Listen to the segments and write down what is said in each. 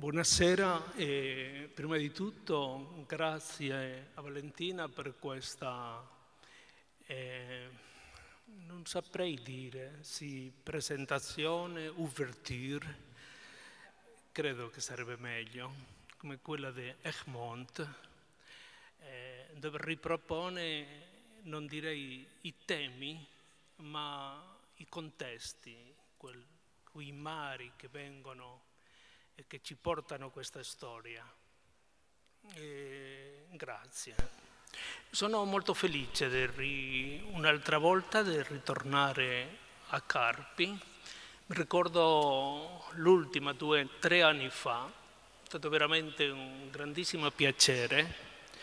Buonasera e prima di tutto grazie a Valentina per questa, non saprei dire, sì, presentazione, ouverture, credo che sarebbe meglio, come quella di Egmont, dove ripropone, non direi i temi, ma i contesti, quei mari che vengono e che ci portano questa storia. Grazie. Sono molto felice un'altra volta di ritornare a Carpi. Mi ricordo l'ultima 2 o 3 anni fa, è stato veramente un grandissimo piacere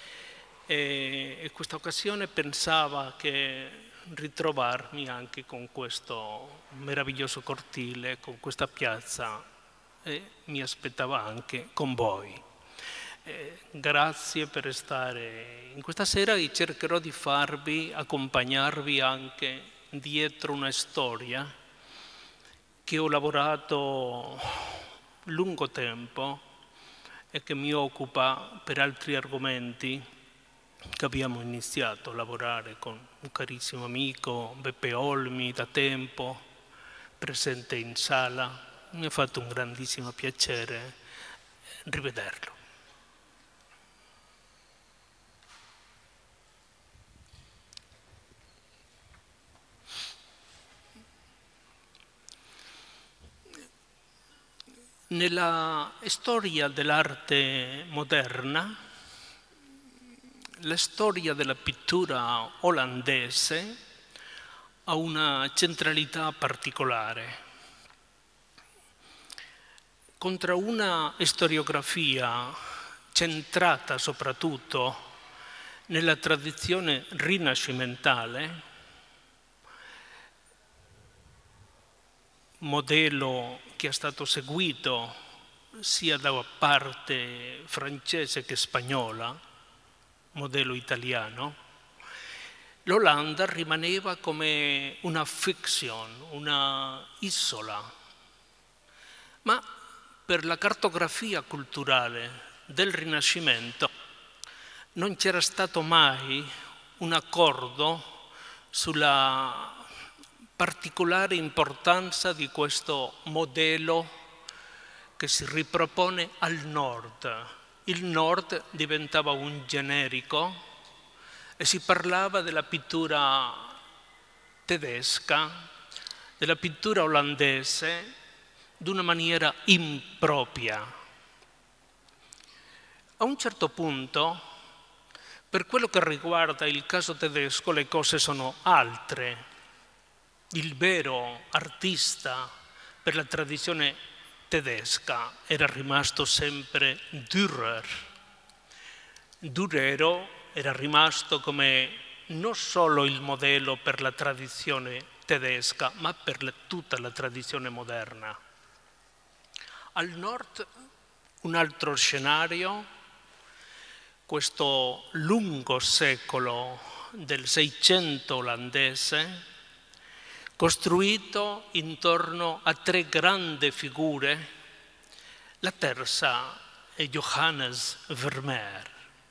e questa occasione pensavo che ritrovarmi anche con questo meraviglioso cortile, con questa piazza, e mi aspettava anche con voi. Grazie per stare in questa sera e cercherò di accompagnarvi anche dietro una storia che ho lavorato lungo tempo e che mi occupa per altri argomenti che abbiamo iniziato a lavorare con un carissimo amico, Beppe Olmi, da tempo, presente in sala. Mi ha fatto un grandissimo piacere rivederlo. Nella storia dell'arte moderna, la storia della pittura olandese ha una centralità particolare. Contro una storiografia centrata soprattutto nella tradizione rinascimentale, modello che è stato seguito sia da parte francese che spagnola, modello italiano, l'Olanda rimaneva come una fiction, una isola. Ma per la cartografia culturale del Rinascimento non c'era stato mai un accordo sulla particolare importanza di questo modello che si ripropone al nord. Il nord diventava un generico e si parlava della pittura tedesca, della pittura olandese, di una maniera impropria. A un certo punto, per quello che riguarda il caso tedesco, le cose sono altre. Il vero artista per la tradizione tedesca era rimasto sempre Dürer. Dürer era rimasto come non solo il modello per la tradizione tedesca, ma per tutta la tradizione moderna. Al nord un altro scenario, questo lungo secolo del Seicento olandese, costruito intorno a 3 grandi figure. La terza è Johannes Vermeer.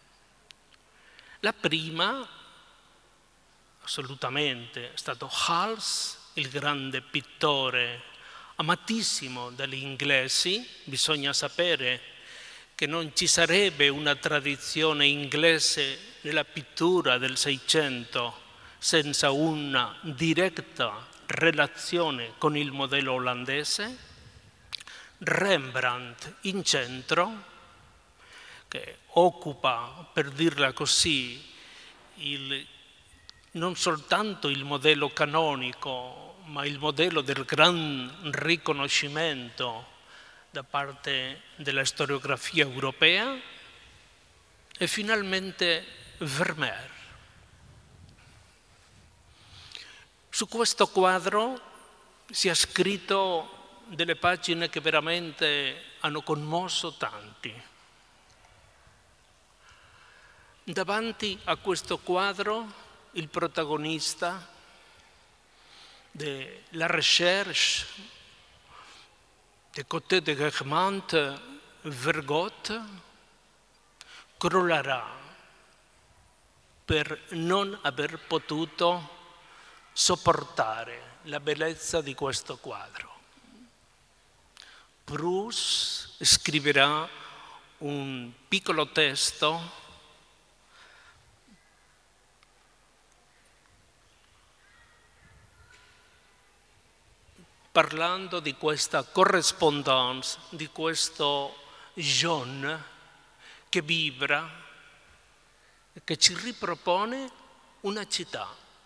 La prima, assolutamente, è stato Hals, il grande pittore amatissimo dagli inglesi. Bisogna sapere che non ci sarebbe una tradizione inglese nella pittura del Seicento senza una diretta relazione con il modello olandese. Rembrandt in centro, che occupa, per dirla così, non soltanto il modello canonico, ma il modello del gran riconoscimento da parte della storiografia europea, e finalmente Vermeer. Su questo quadro si è scritto delle pagine che veramente hanno commosso tanti. Davanti a questo quadro il protagonista della recherche des côtés de Egmont Vergot crollerà per non aver potuto sopportare la bellezza di questo quadro. Proust scriverà un piccolo testo parlando di questa correspondance, di questo John che vibra e che ci ripropone una città.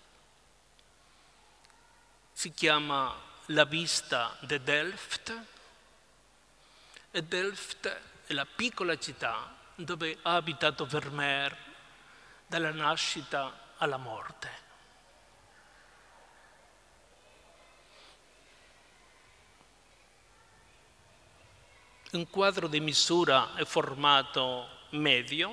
Si chiama La vista di Delft, e Delft è la piccola città dove ha abitato Vermeer dalla nascita alla morte. Un quadro di misura e formato medio.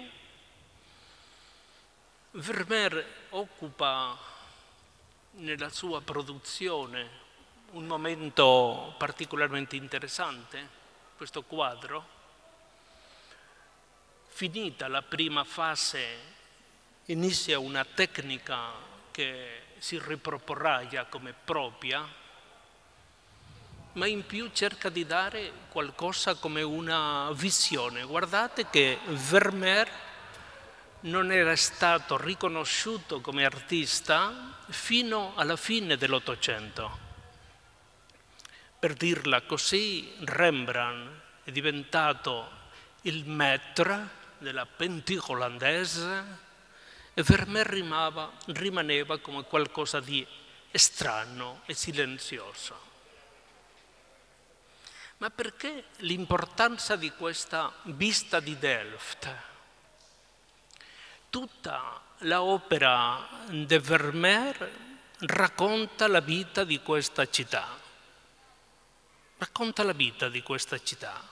Vermeer occupa nella sua produzione un momento particolarmente interessante, questo quadro. Finita la prima fase, inizia una tecnica che si riproporrà già come propria, ma in più cerca di dare qualcosa come una visione. Guardate che Vermeer non era stato riconosciuto come artista fino alla fine dell'Ottocento. Per dirla così, Rembrandt è diventato il maître della peinture olandese e Vermeer rimaneva come qualcosa di strano e silenzioso. Ma perché l'importanza di questa vista di Delft? Tutta l'opera di Vermeer racconta la vita di questa città. Racconta la vita di questa città.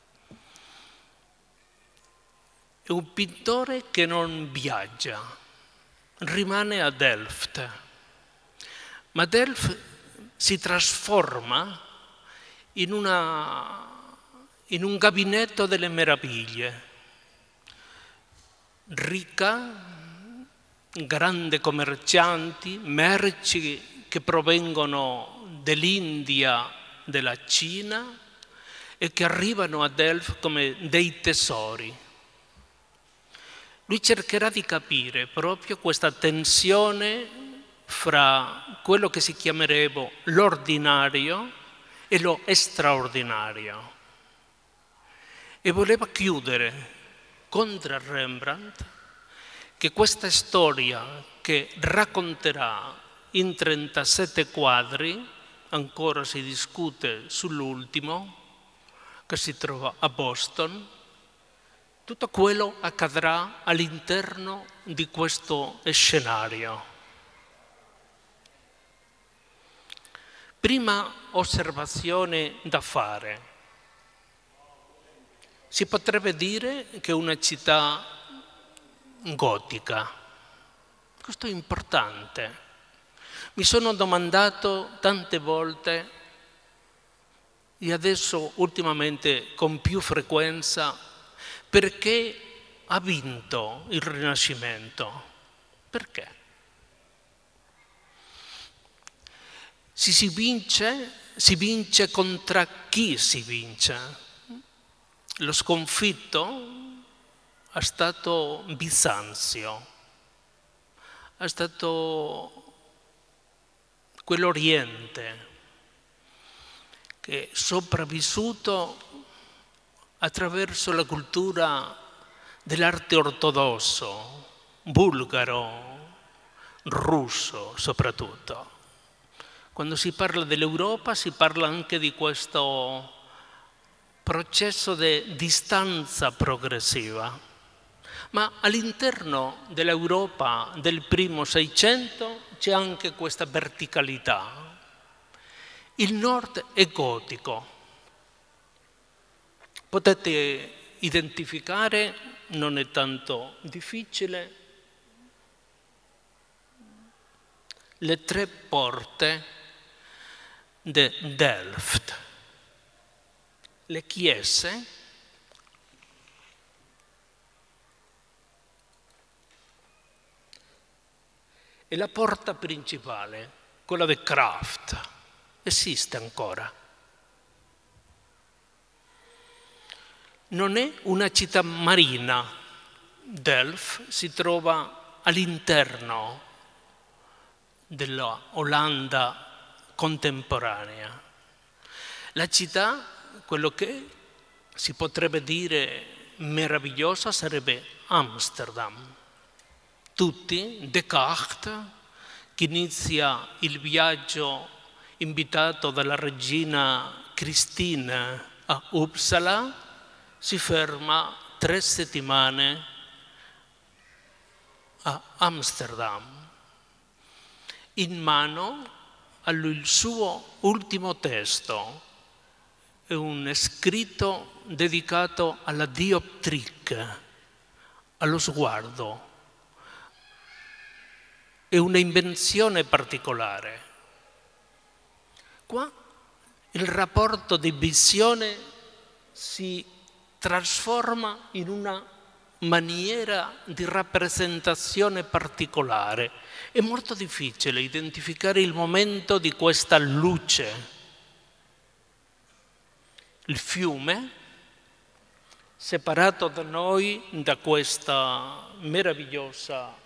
È un pittore che non viaggia, rimane a Delft. Ma Delft si trasforma in un gabinetto delle meraviglie, ricca, grandi commercianti, merci che provengono dall'India, della Cina e che arrivano a Delft come dei tesori. Lui cercherà di capire proprio questa tensione fra quello che si chiamerebbe l'ordinario e lo straordinario. E voleva chiudere contro Rembrandt che questa storia che racconterà in 37 quadri, ancora si discute sull'ultimo, che si trova a Boston, tutto quello accadrà all'interno di questo scenario. Prima osservazione da fare. Si potrebbe dire che è una città gotica. Questo è importante. Mi sono domandato tante volte, e adesso ultimamente con più frequenza, perché ha vinto il Rinascimento? Perché? Si vince contro chi si vince? Lo sconfitto è stato Bisanzio, è stato quell'Oriente che è sopravvissuto attraverso la cultura dell'arte ortodosso, bulgaro, russo soprattutto. Quando si parla dell'Europa si parla anche di questo processo di distanza progressiva. Ma all'interno dell'Europa del primo Seicento c'è anche questa verticalità. Il nord è gotico. Potete identificare, non è tanto difficile, le 3 porte di Delft. Le chiese E la porta principale, quella del Kraft, esiste ancora. Non è una città marina. Delft si trova all'interno della Olanda contemporanea. La città, quello che si potrebbe dire meravigliosa, sarebbe Amsterdam. Tutti, Descartes, che inizia il viaggio invitato dalla regina Cristina a Uppsala, si ferma 3 settimane a Amsterdam. In mano ha il suo ultimo testo, è un scritto dedicato alla dioptrica, allo sguardo. È un'invenzione particolare. Qua il rapporto di visione si trasforma in una maniera di rappresentazione particolare. È molto difficile identificare il momento di questa luce. Il fiume, separato da noi da questa meravigliosa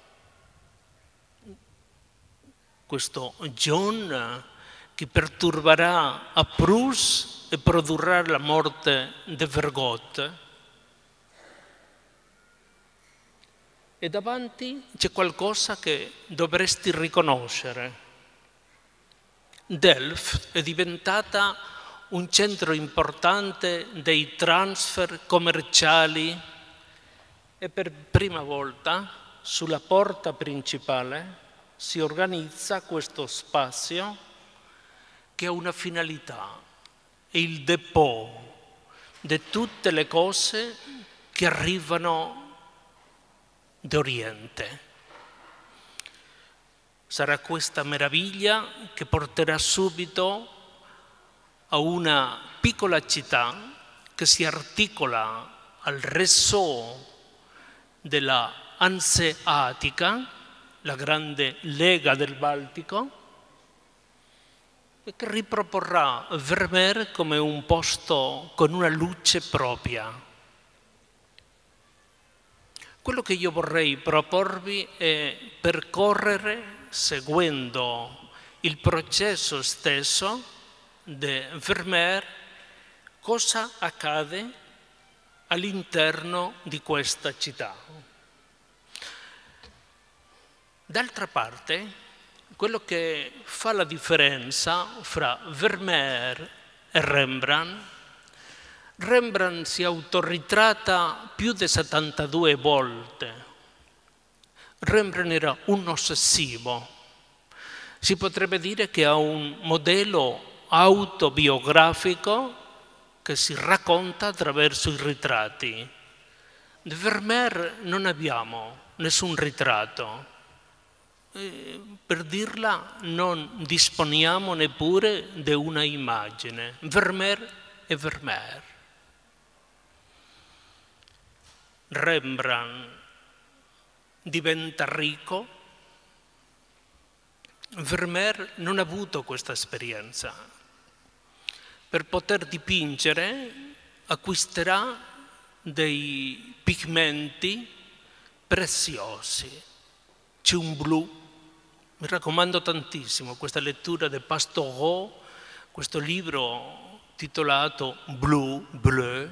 questo John che perturberà a Proust e produrrà la morte di Vergote. E davanti c'è qualcosa che dovresti riconoscere. Delft è diventata un centro importante dei transfer commerciali e per prima volta sulla porta principale si organizza questo spazio che ha una finalità, è il depot di tutte le cose che arrivano d'Oriente. Sarà questa meraviglia che porterà subito a una piccola città che si articola al réseau della Hanseatica, la grande lega del Baltico, e che riproporrà Vermeer come un posto con una luce propria. Quello che io vorrei proporvi è percorrere, seguendo il processo stesso di Vermeer, cosa accade all'interno di questa città. D'altra parte, quello che fa la differenza fra Vermeer e Rembrandt, Rembrandt si è autoritratta più di 72 volte. Rembrandt era un ossessivo. Si potrebbe dire che ha un modello autobiografico che si racconta attraverso i ritratti. Di Vermeer non abbiamo nessun ritratto. Per dirla, non disponiamo neppure di una immagine. Vermeer è Vermeer. Rembrandt diventa ricco. Vermeer non ha avuto questa esperienza. Per poter dipingere acquisterà dei pigmenti preziosi. C'è un blu. Mi raccomando tantissimo questa lettura di Pastoreau, questo libro titolato Bleu.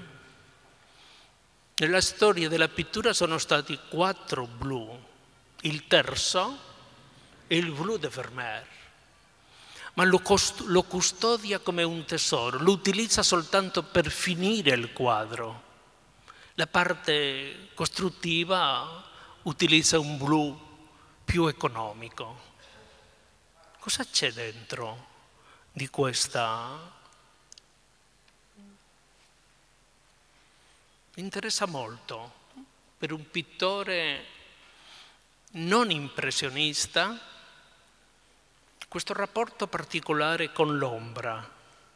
Nella storia della pittura sono stati 4 blu. Il terzo è il blu di Vermeer, ma lo custodia come un tesoro, lo utilizza soltanto per finire il quadro. La parte costruttiva utilizza un blu più economico. Cosa c'è dentro di questa? Mi interessa molto per un pittore non impressionista questo rapporto particolare con l'ombra.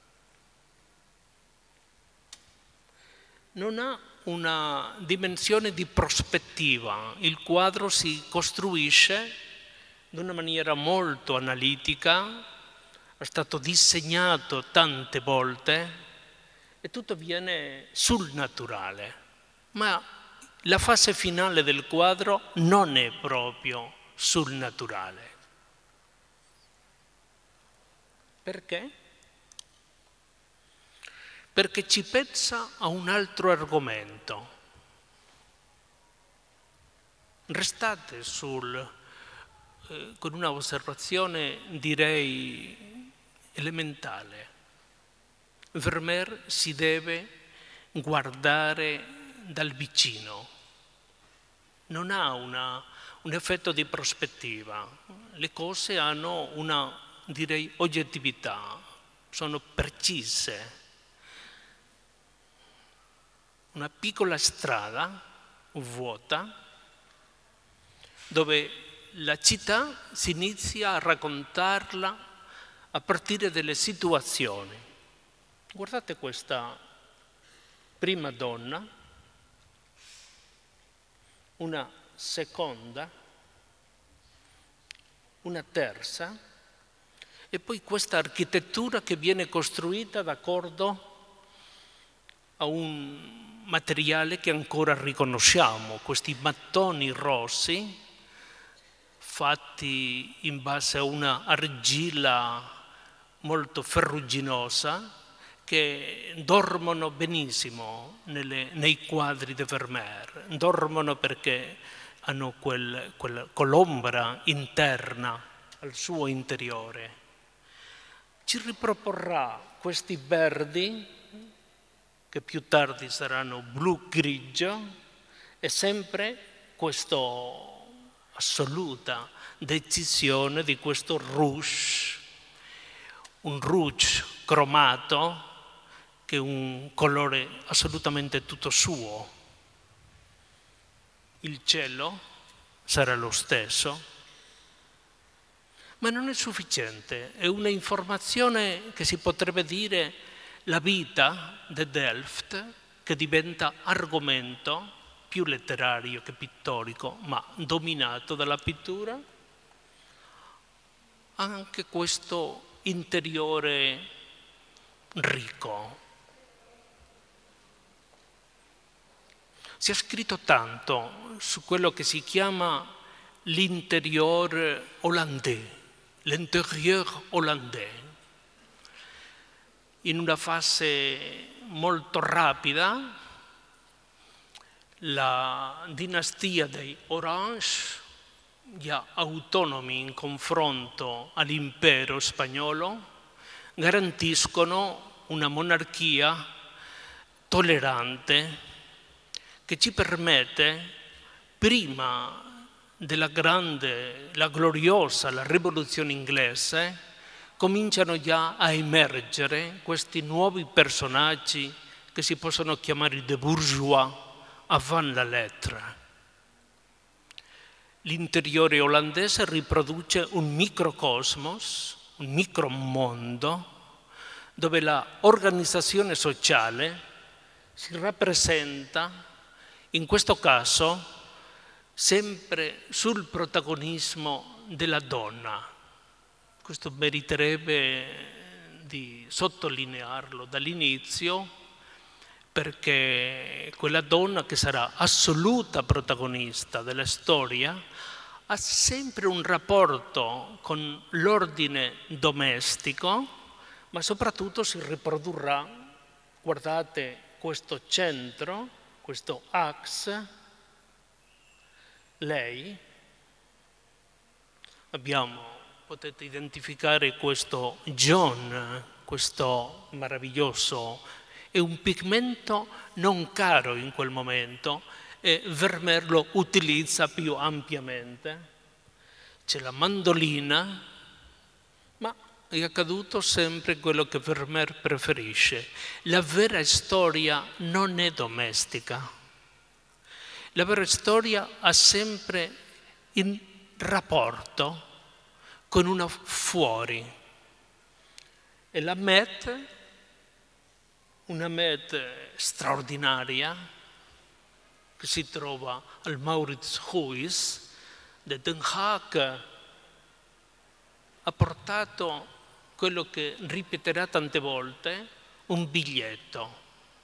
Non ha una dimensione di prospettiva, il quadro si costruisce in una maniera molto analitica, è stato disegnato tante volte e tutto viene sul naturale. Ma la fase finale del quadro non è proprio sul naturale. Perché? Perché ci pensa a un altro argomento. Restate con una osservazione, direi, elementare. Vermeer si deve guardare dal vicino. Non ha un effetto di prospettiva. Le cose hanno una, direi, oggettività, sono precise. Una piccola strada vuota dove la città si inizia a raccontarla a partire dalle situazioni. Guardate questa prima donna, una seconda, una terza, e poi questa architettura che viene costruita d'accordo a un materiale che ancora riconosciamo, questi mattoni rossi fatti in base a una argilla molto ferruginosa che dormono benissimo nei quadri di Vermeer. Dormono perché hanno quell'ombra interna al suo interiore. Ci riproporrà questi verdi che più tardi saranno blu-grigio, e sempre questa assoluta decisione di questo rouge, un rouge cromato che è un colore assolutamente tutto suo. Il cielo sarà lo stesso, ma non è sufficiente, è una informazione che si potrebbe dire la vita di Delft, che diventa argomento più letterario che pittorico, ma dominato dalla pittura. Anche questo interiore ricco. Si è scritto tanto su quello che si chiama l'intérieur hollandais, l'intérieur hollandais. In una fase molto rapida, la dinastia dei Orange, già autonomi in confronto all'impero spagnolo, garantiscono una monarchia tollerante che ci permette, prima della grande, la gloriosa, la rivoluzione inglese, cominciano già a emergere questi nuovi personaggi che si possono chiamare des bourgeois avant la lettre. L'interiore olandese riproduce un microcosmos, un micromondo, dove la organizzazione sociale si rappresenta, in questo caso, sempre sul protagonismo della donna. Questo meriterebbe di sottolinearlo dall'inizio, perché quella donna che sarà assoluta protagonista della storia ha sempre un rapporto con l'ordine domestico, ma soprattutto si riprodurrà, guardate questo centro, questo axe, lei, potete identificare questo John, questo meraviglioso, è un pigmento non caro in quel momento e Vermeer lo utilizza più ampiamente. C'è la mandolina, ma è accaduto sempre quello che Vermeer preferisce. La vera storia non è domestica. La vera storia ha sempre in rapporto con una fuori. E la Met, una Met straordinaria, che si trova al Mauritshuis di Den Haag, ha portato quello che ripeterà tante volte, un biglietto.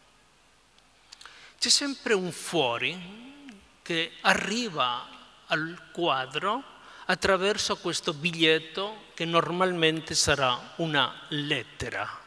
C'è sempre un fuori che arriva al quadro attraverso questo biglietto che normalmente sarà una lettera.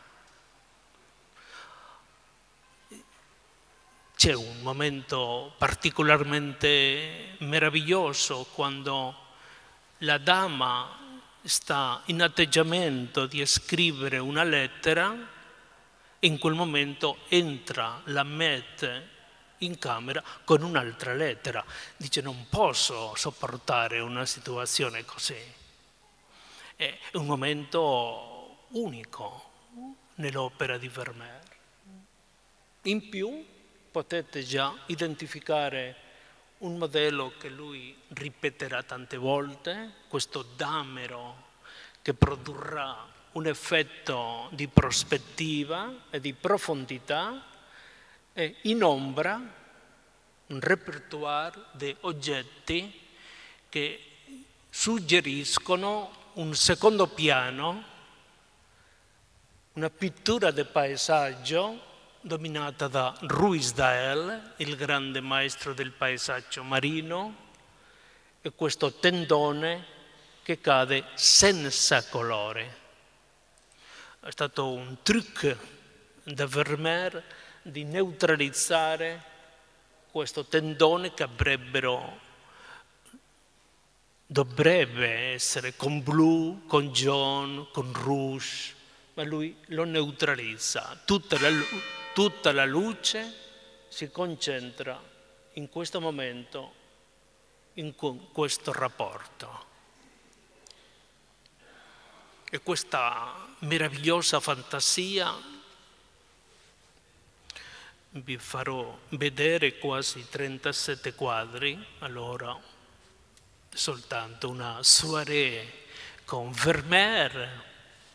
C'è un momento particolarmente meraviglioso quando la dama sta in atteggiamento di scrivere una lettera e in quel momento entra la Met in camera con un'altra lettera. Dice: non posso sopportare una situazione così. È un momento unico nell'opera di Vermeer. In più potete già identificare un modello che lui ripeterà tante volte, questo damero che produrrà un effetto di prospettiva e di profondità, e in ombra un répertoire di oggetti che suggeriscono un secondo piano, una pittura del paesaggio dominata da Ruysdael, il grande maestro del paesaggio marino, e questo tendone che cade senza colore. È stato un trucco da Vermeer di neutralizzare questo tendone che dovrebbe essere con blu, con jaune, con rouge, ma lui lo neutralizza. Tutta la luce si concentra in questo momento, in questo rapporto. E questa meravigliosa fantasia vi farò vedere quasi 37 quadri, allora soltanto una soirée con Vermeer,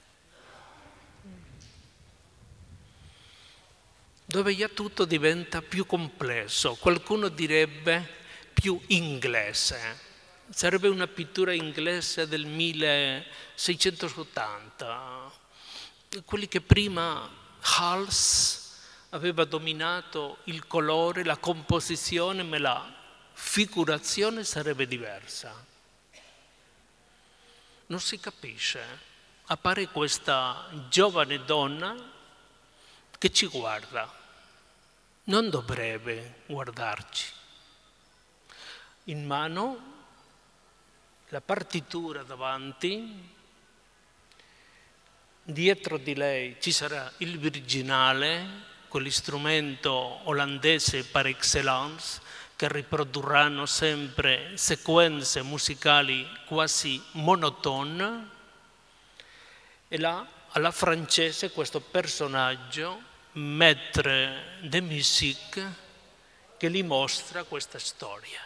dove già tutto diventa più complesso, qualcuno direbbe più inglese. Sarebbe una pittura inglese del 1680, quelli che prima Hals aveva dominato il colore, la composizione, ma la figurazione sarebbe diversa. Non si capisce. Appare questa giovane donna che ci guarda. Non dovrebbe guardarci. In mano la partitura davanti, dietro di lei ci sarà il virginale, quell'istrumento olandese par excellence, che riprodurranno sempre sequenze musicali quasi monotone, e là alla francese questo personaggio, maître de musique, che gli mostra questa storia.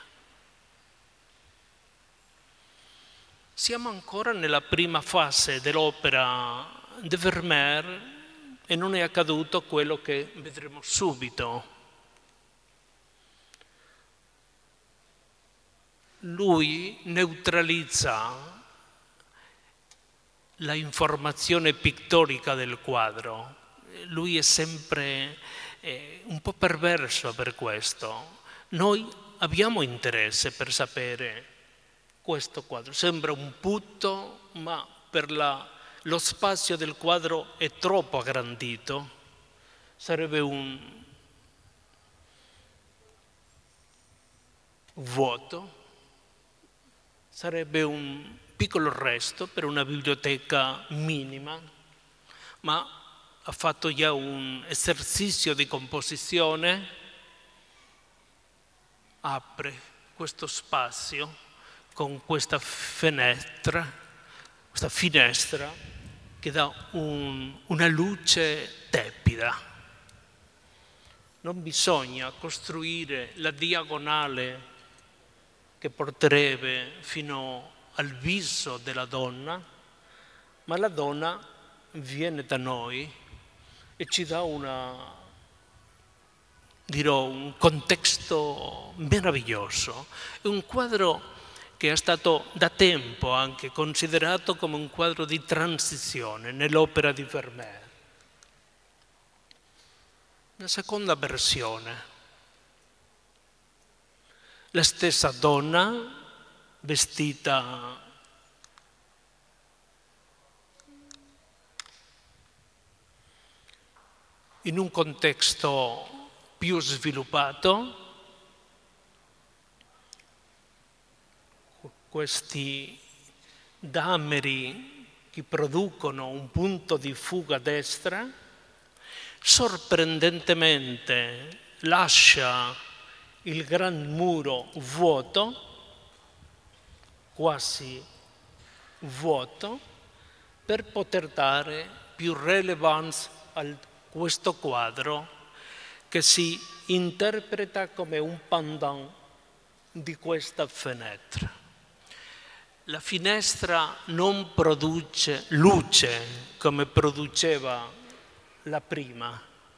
Siamo ancora nella prima fase dell'opera di Vermeer e non è accaduto quello che vedremo subito. Lui neutralizza la informazione pittorica del quadro. Lui è sempre un po' perverso per questo. Noi abbiamo interesse per sapere questo quadro. Sembra un punto, ma per lo spazio del quadro è troppo aggrandito. Sarebbe un vuoto, sarebbe un piccolo resto per una biblioteca minima, ma ha fatto già un esercizio di composizione, apre questo spazio con questa finestra che dà una luce tepida. Non bisogna costruire la diagonale che porterebbe fino al viso della donna, ma la donna viene da noi e ci dà un contesto meraviglioso. È un quadro che è stato da tempo anche considerato come un quadro di transizione nell'opera di Vermeer. Una seconda versione. La stessa donna vestita in un contesto più sviluppato, questi dammeri che producono un punto di fuga a destra, sorprendentemente lascia il gran muro vuoto, quasi vuoto, per poter dare più relevanza a questo quadro che si interpreta come un pendant di questa finestra. La finestra non produce luce come produceva la prima.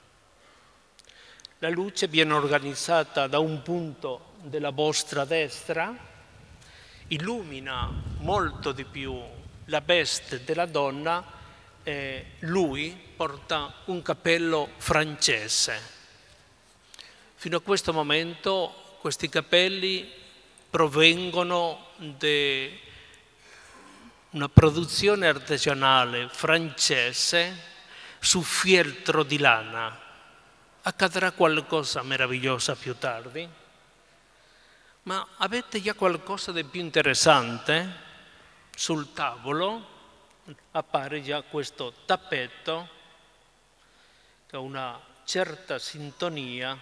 La luce viene organizzata da un punto della vostra destra, illumina molto di più la veste della donna e lui porta un cappello francese. Fino a questo momento questi capelli provengono da una produzione artigianale francese su fieltro di lana. Accadrà qualcosa meraviglioso più tardi, ma avete già qualcosa di più interessante? Sul tavolo appare già questo tappeto che ha una certa sintonia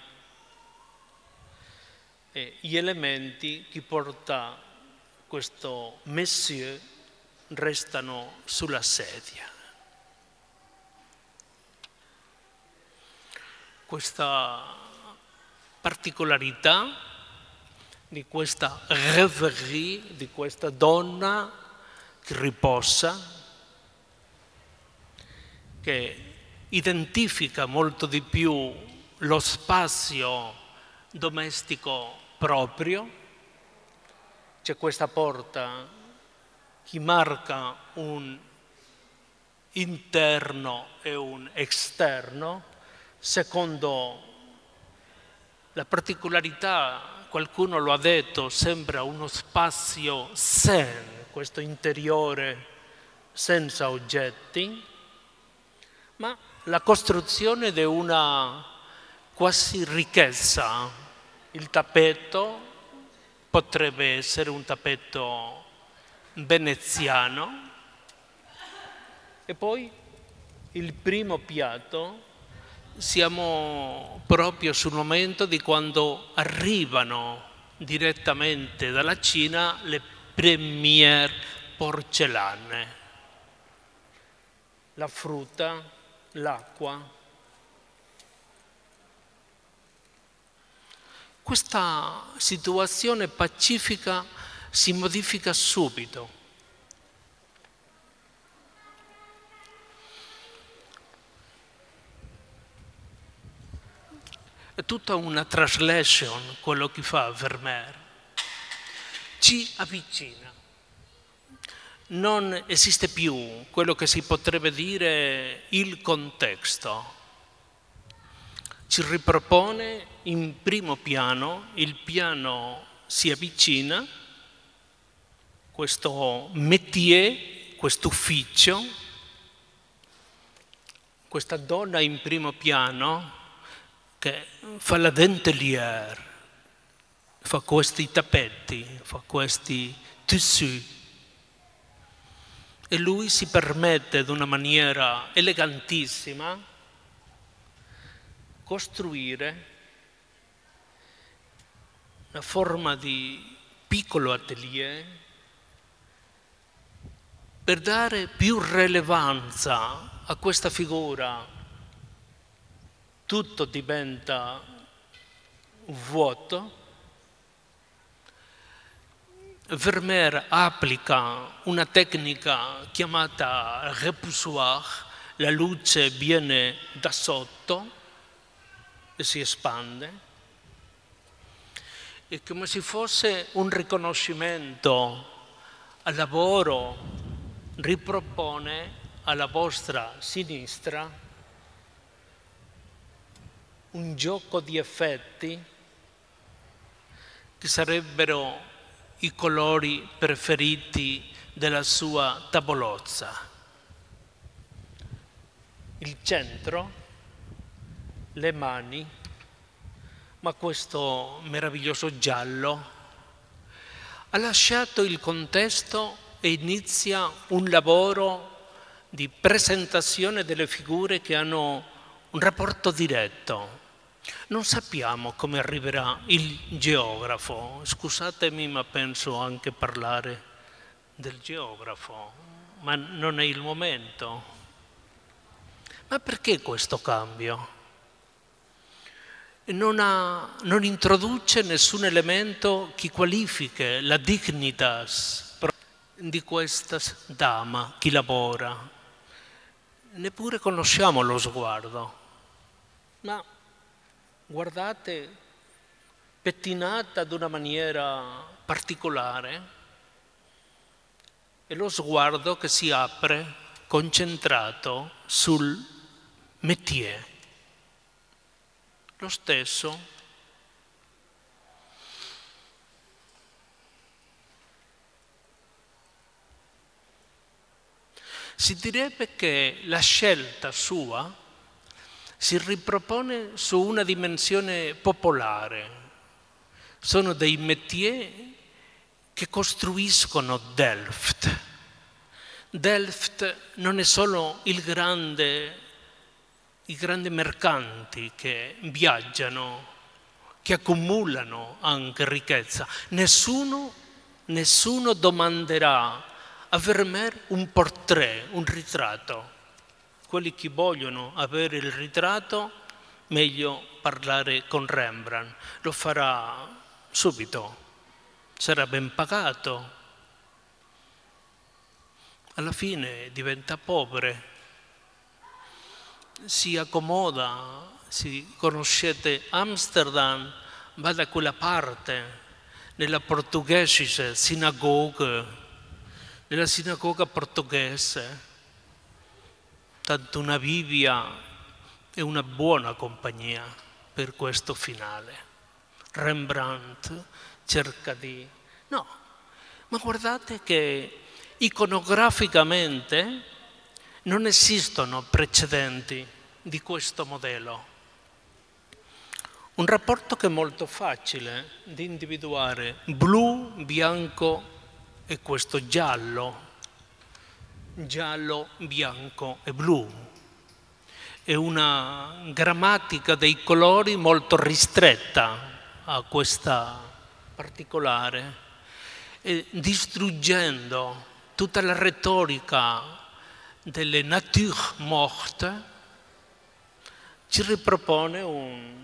e gli elementi che porta questo monsieur restano sulla sedia. Questa particolarità di questa rêverie, di questa donna che riposa, che identifica molto di più lo spazio domestico proprio. C'è questa porta che marca un interno e un esterno, secondo la particolarità, qualcuno lo ha detto, sembra uno spazio zen, questo interiore senza oggetti, ma la costruzione di una quasi ricchezza. Il tappeto potrebbe essere un tappeto veneziano e poi il primo piatto, siamo proprio sul momento di quando arrivano direttamente dalla Cina le premiere porcellane, la frutta, l'acqua. Questa situazione pacifica si modifica subito. È tutta una translation quello che fa Vermeer. Ci avvicina. Non esiste più quello che si potrebbe dire il contesto. Ci ripropone in primo piano, il piano si avvicina, questo métier, questo ufficio, questa donna in primo piano che fa la dentelière, fa questi tappeti, fa questi tissu e lui si permette di una maniera elegantissima costruire una forma di piccolo atelier per dare più rilevanza a questa figura. Tutto diventa vuoto. Vermeer applica una tecnica chiamata repoussoir, la luce viene da sotto e si espande. è come se fosse un riconoscimento al lavoro, ripropone alla vostra sinistra un gioco di effetti che sarebbero i colori preferiti della sua tavolozza. Il centro, le mani, ma questo meraviglioso giallo ha lasciato il contesto e inizia un lavoro di presentazione delle figure che hanno un rapporto diretto. Non sappiamo come arriverà il geografo, scusatemi ma penso anche parlare del geografo, ma non è il momento. Ma perché questo cambio? Non introduce nessun elemento che qualifichi la dignitas di questa dama, chi lavora. Neppure conosciamo lo sguardo, ma guardate, pettinata ad una maniera particolare, è lo sguardo che si apre concentrato sul métier. Lo stesso si direbbe che la scelta sua si ripropone su una dimensione popolare. Sono dei métier che costruiscono Delft. Delft non è solo i grandi mercanti che viaggiano, che accumulano anche ricchezza. Nessuno domanderà a Vermeer un portrait, un ritratto. Quelli che vogliono avere il ritratto, meglio parlare con Rembrandt. Lo farà subito, sarà ben pagato. Alla fine diventa povero, si accomoda, se conoscete Amsterdam, va da quella parte, nella portoghese sinagoga, nella sinagoga portoghese, tanto una Bibbia è una buona compagnia per questo finale. Rembrandt cerca di... No, ma guardate che iconograficamente non esistono precedenti di questo modello. Un rapporto che è molto facile di individuare: blu, bianco e questo giallo. Giallo, bianco e blu. È una grammatica dei colori molto ristretta a questa particolare, e distruggendo tutta la retorica delle nature morte, ci ripropone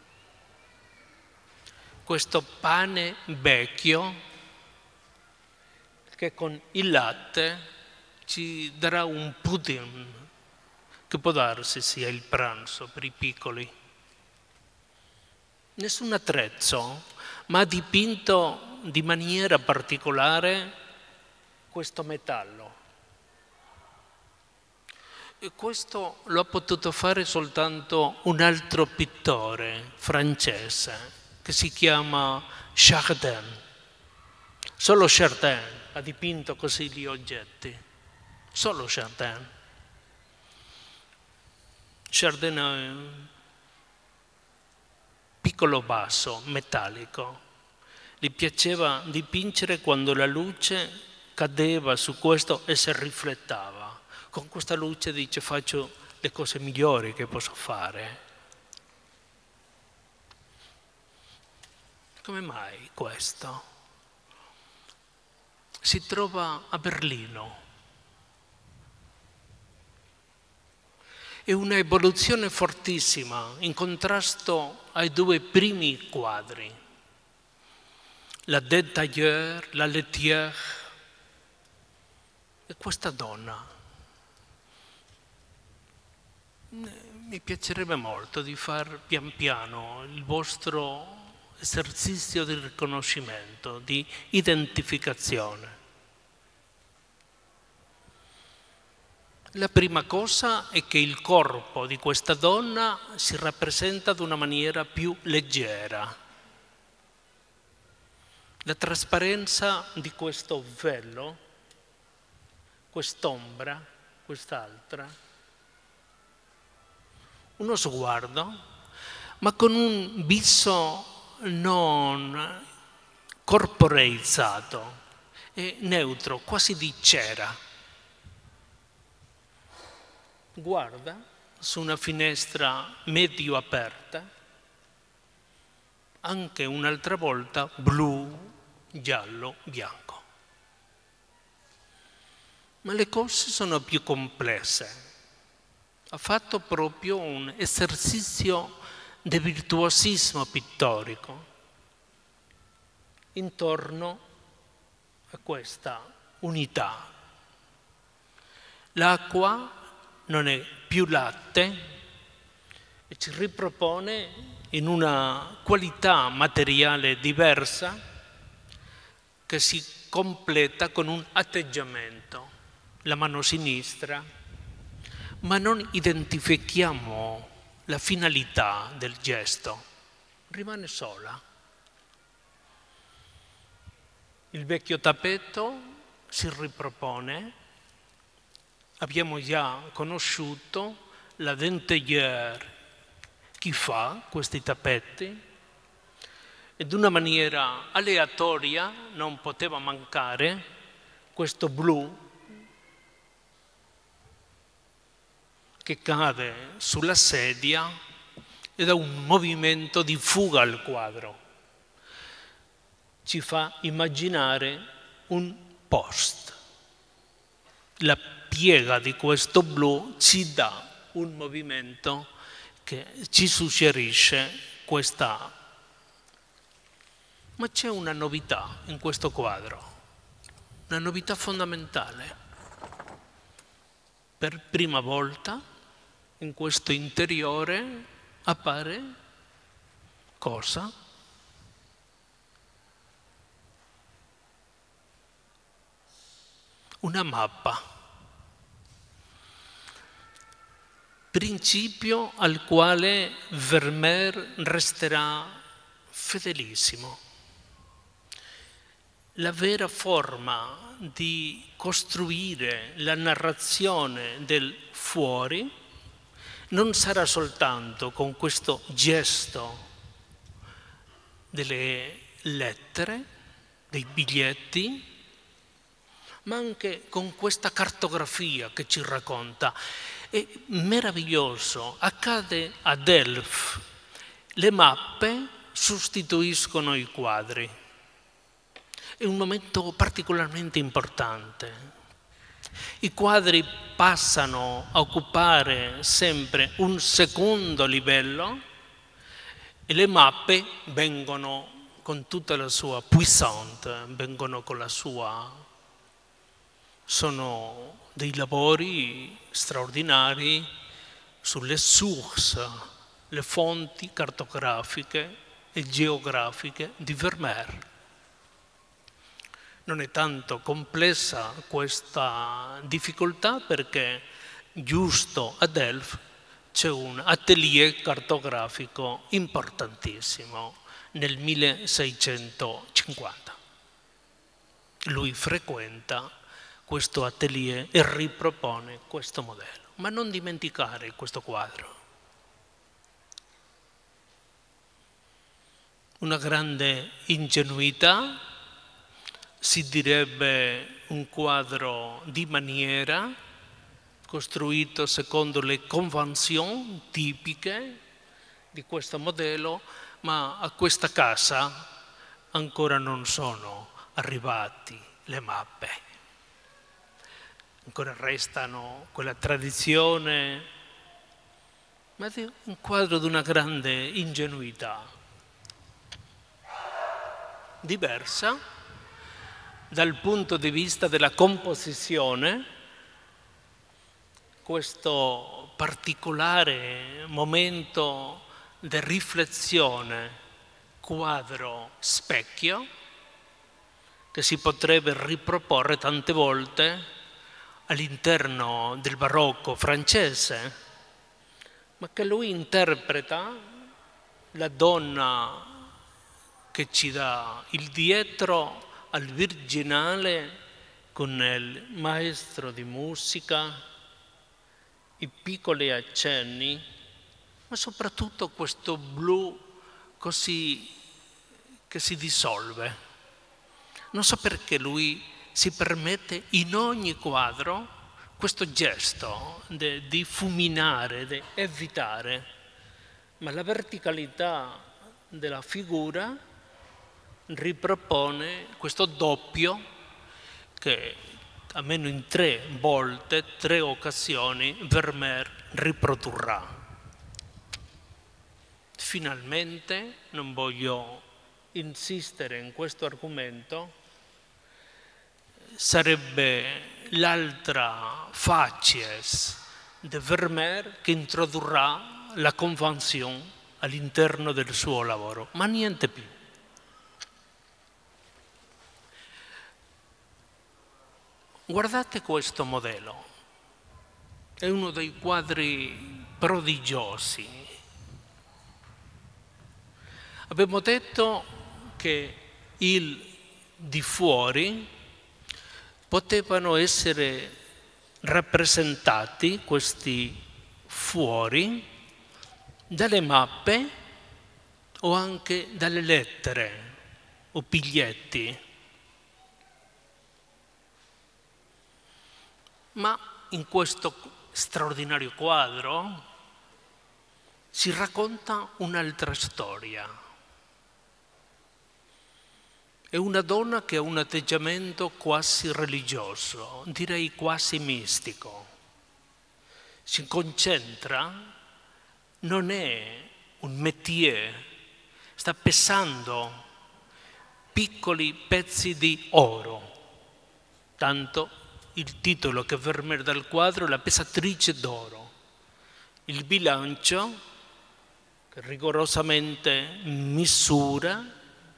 questo pane vecchio che con il latte ci darà un pudding, che può darsi sia il pranzo per i piccoli. Nessun attrezzo, ma ha dipinto di maniera particolare questo metallo. E questo lo ha potuto fare soltanto un altro pittore francese che si chiama Chardin. Solo Chardin ha dipinto così gli oggetti. Solo Chardin. Chardin è un piccolo vaso metallico. Gli piaceva dipingere quando la luce cadeva su questo e si rifletteva. Con questa luce dice: faccio le cose migliori che posso fare. Come mai questo? Si trova a Berlino. È un'evoluzione fortissima, in contrasto ai due primi quadri. La Détailleur, la Laitière e questa donna. Mi piacerebbe molto di far pian piano il vostro esercizio di riconoscimento, di identificazione. La prima cosa è che il corpo di questa donna si rappresenta di una maniera più leggera. La trasparenza di questo velo, quest'ombra, quest'altra, uno sguardo, ma con un viso non corporeizzato, è neutro, quasi di cera. Guarda su una finestra medio aperta, anche un'altra volta blu, giallo, bianco. Ma le cose sono più complesse. Ha fatto proprio un esercizio di virtuosismo pittorico intorno a questa unità. L'acqua non è più latte e ci ripropone in una qualità materiale diversa che si completa con un atteggiamento, la mano sinistra, ma non identifichiamo la finalità del gesto, rimane sola. Il vecchio tappeto si ripropone. Abbiamo già conosciuto la Dentelier, chi fa questi tappeti, e di una maniera aleatoria non poteva mancare questo blu che cade sulla sedia e dà un movimento di fuga al quadro. Ci fa immaginare un post. La piega di questo blu ci dà un movimento che ci suggerisce questa. Ma c'è una novità in questo quadro, una novità fondamentale. Per prima volta in questo interiore appare cosa? Una mappa. Principio al quale Vermeer resterà fedelissimo. La vera forma di costruire la narrazione del fuori non sarà soltanto con questo gesto delle lettere, dei biglietti, ma anche con questa cartografia che ci racconta. È meraviglioso, accade a Delft, le mappe sostituiscono i quadri. È un momento particolarmente importante. I quadri passano a occupare sempre un secondo livello e le mappe vengono con tutta la sua puissance, vengono con la sua. Sono dei lavori straordinari sulle source, le fonti cartografiche e geografiche di Vermeer. Non è tanto complessa questa difficoltà perché giusto a Delft c'è un atelier cartografico importantissimo nel 1650. Lui frequenta questo atelier e ripropone questo modello. Ma non dimenticare questo quadro. Una grande ingenuità, si direbbe un quadro di maniera, costruito secondo le convenzioni tipiche di questo modello, ma a questa casa ancora non sono arrivati le mappe. Ancora restano quella tradizione, ma è un quadro di una grande ingenuità, diversa dal punto di vista della composizione. Questo particolare momento di riflessione quadro specchio che si potrebbe riproporre tante volte all'interno del barocco francese, ma che lui interpreta la donna che ci dà il dietro al virginale con il maestro di musica, i piccoli accenni, ma soprattutto questo blu così che si dissolve. Non so perché lui si permette in ogni quadro questo gesto di difuminare, di evitare, ma la verticalità della figura ripropone questo doppio che almeno in 3 volte, 3 occasioni, Vermeer riprodurrà. Finalmente, non voglio insistere in questo argomento, sarebbe l'altra facies di Vermeer che introdurrà la convention all'interno del suo lavoro, ma niente più. Guardate questo modello, è uno dei quadri prodigiosi. Abbiamo detto che il di fuori potevano essere rappresentati, questi fuori, dalle mappe o anche dalle lettere o biglietti. Ma in questo straordinario quadro si racconta un'altra storia. È una donna che ha un atteggiamento quasi religioso, direi quasi mistico. Si concentra, non è un métier, sta pesando piccoli pezzi di oro. Tanto il titolo che Vermeer dà al quadro è La pesatrice d'oro. Il bilancio che rigorosamente misura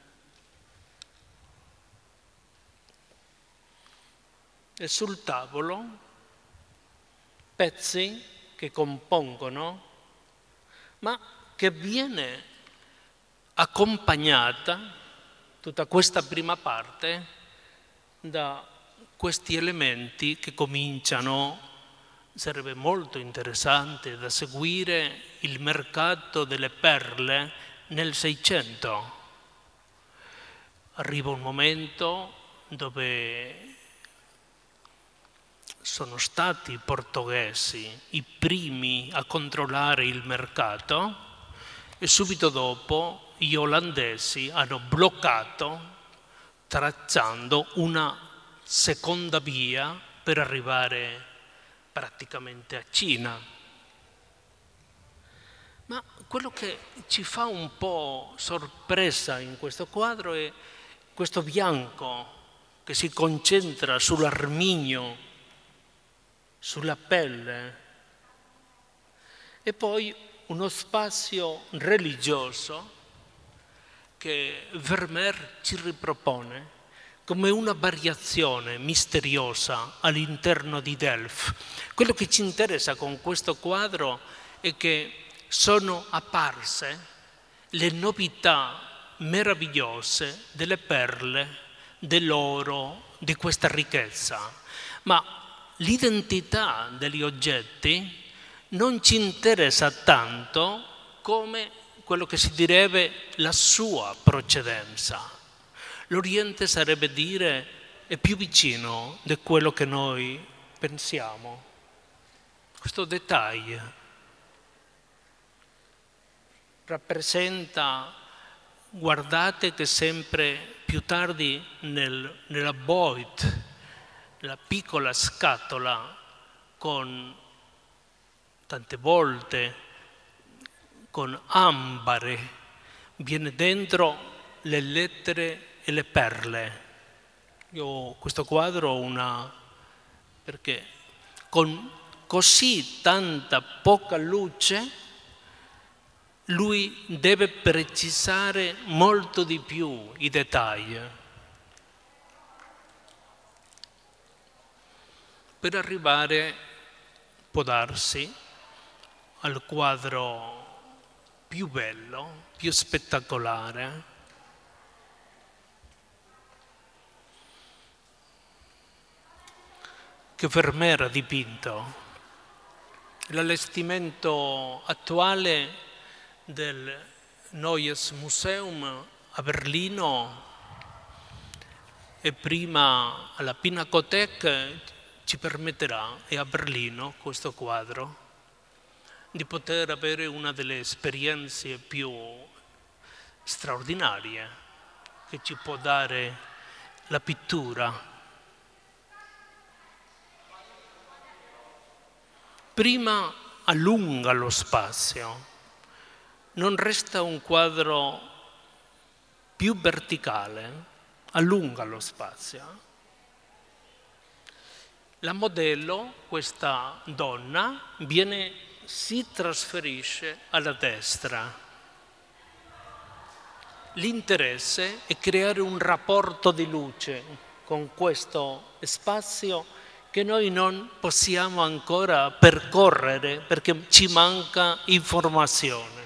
e sul tavolo pezzi che compongono, ma che viene accompagnata tutta questa prima parte da questi elementi che cominciano, sarebbe molto interessante da seguire il mercato delle perle nel Seicento. Arriva un momento dove sono stati i portoghesi i primi a controllare il mercato e subito dopo gli olandesi hanno bloccato, tracciando una seconda via per arrivare praticamente a Cina. Ma quello che ci fa un po' sorpresa in questo quadro è questo bianco che si concentra sull'arminio, sulla pelle, e poi uno spazio religioso che Vermeer ci ripropone come una variazione misteriosa all'interno di Delft. Quello che ci interessa con questo quadro è che sono apparse le novità meravigliose delle perle, dell'oro, di questa ricchezza, ma l'identità degli oggetti non ci interessa tanto come quello che si direbbe la sua precedenza. L'Oriente sarebbe dire è più vicino di quello che noi pensiamo. Questo dettaglio rappresenta, guardate che sempre più tardi nella Boit, la piccola scatola con tante volte con ambare, viene dentro le lettere e le perle. Io questo quadro ho perché con così tanta poca luce lui deve precisare molto di più i dettagli per arrivare, può darsi, al quadro più bello, più spettacolare. Che Vermeer ha dipinto. L'allestimento attuale del Neues Museum a Berlino e prima alla Pinakothek ci permetterà, e a Berlino questo quadro, di poter avere una delle esperienze più straordinarie che ci può dare la pittura. Prima allunga lo spazio, non resta un quadro più verticale, allunga lo spazio. La modello, questa donna, si trasferisce alla destra. L'interesse è creare un rapporto di luce con questo spazio che noi non possiamo ancora percorrere perché ci manca informazione.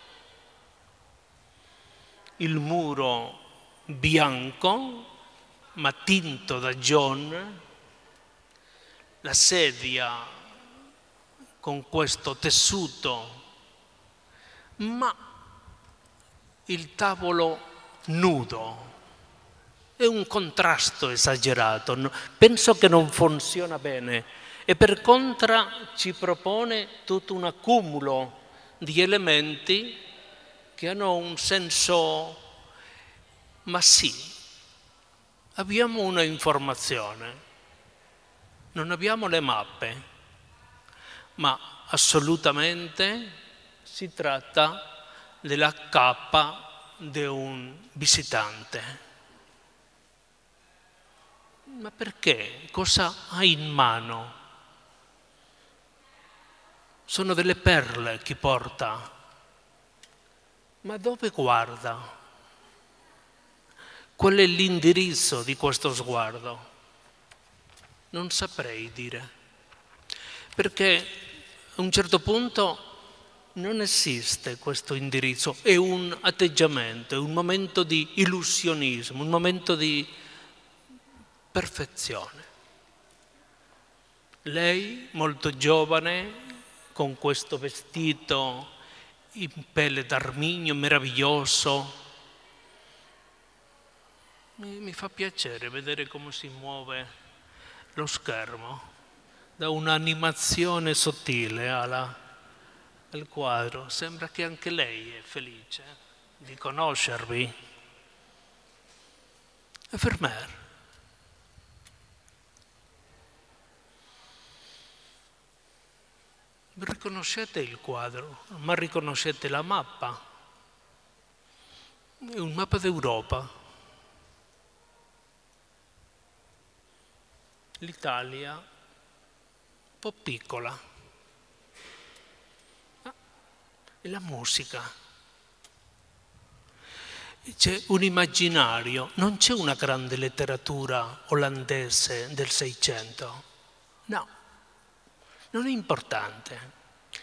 Il muro bianco, ma tinto da John, la sedia con questo tessuto, ma il tavolo nudo. È un contrasto esagerato, penso che non funziona bene e per contra ci propone tutto un accumulo di elementi che hanno un senso, ma sì, abbiamo una informazione, non abbiamo le mappe, ma assolutamente si tratta della cappa di un visitante. Ma perché? Cosa ha in mano? Sono delle perle che porta. Ma dove guarda? Qual è l'indirizzo di questo sguardo? Non saprei dire. Perché a un certo punto non esiste questo indirizzo, è un atteggiamento, è un momento di illusionismo, un momento di perfezione. Lei, molto giovane, con questo vestito in pelle d'arminio meraviglioso, mi fa piacere vedere come si muove lo schermo, da un'animazione sottile al quadro. Sembra che anche lei è felice di conoscervi. È Vermeer. Riconoscete il quadro, ma riconoscete la mappa. È un mappa d'Europa. L'Italia, un po' piccola. E la musica. C'è un immaginario, non c'è una grande letteratura olandese del Seicento. No. Non è importante,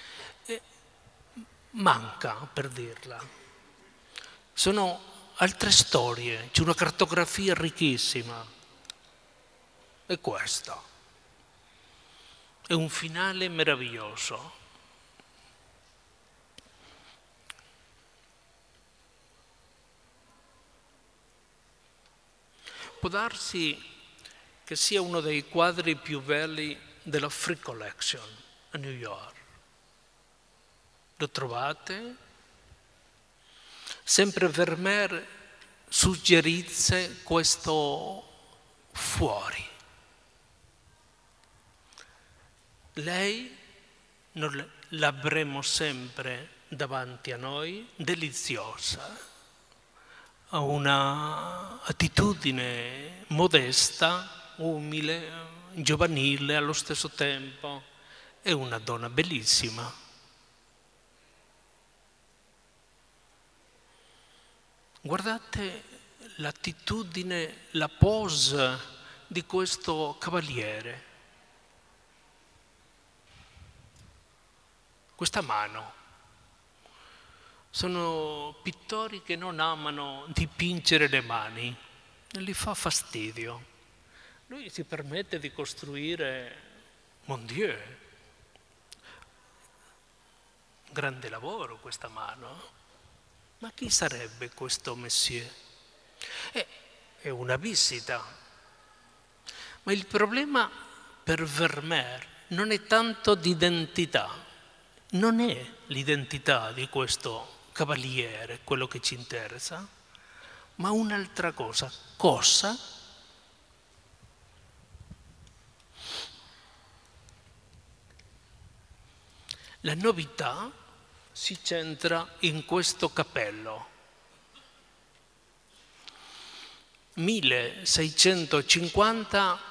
manca per dirla. Sono altre storie, c'è una cartografia ricchissima. E questo è un finale meraviglioso. Può darsi che sia uno dei quadri più belli della Frick Collection a New York. Lo trovate? Sempre Vermeer suggerisce questo fuori. Lei non l'avremo sempre davanti a noi, deliziosa, ha una attitudine modesta, umile, giovanile allo stesso tempo, è una donna bellissima. Guardate l'attitudine, la pose di questo cavaliere. Questa mano. Sono pittori che non amano dipingere le mani, gli fa fastidio. Lui si permette di costruire, mon Dieu, grande lavoro questa mano. Ma chi sarebbe questo Monsieur? È una visita. Ma il problema per Vermeer non è tanto di identità, non è l'identità di questo cavaliere quello che ci interessa, ma un'altra cosa. Cosa? La novità si centra in questo cappello. 1650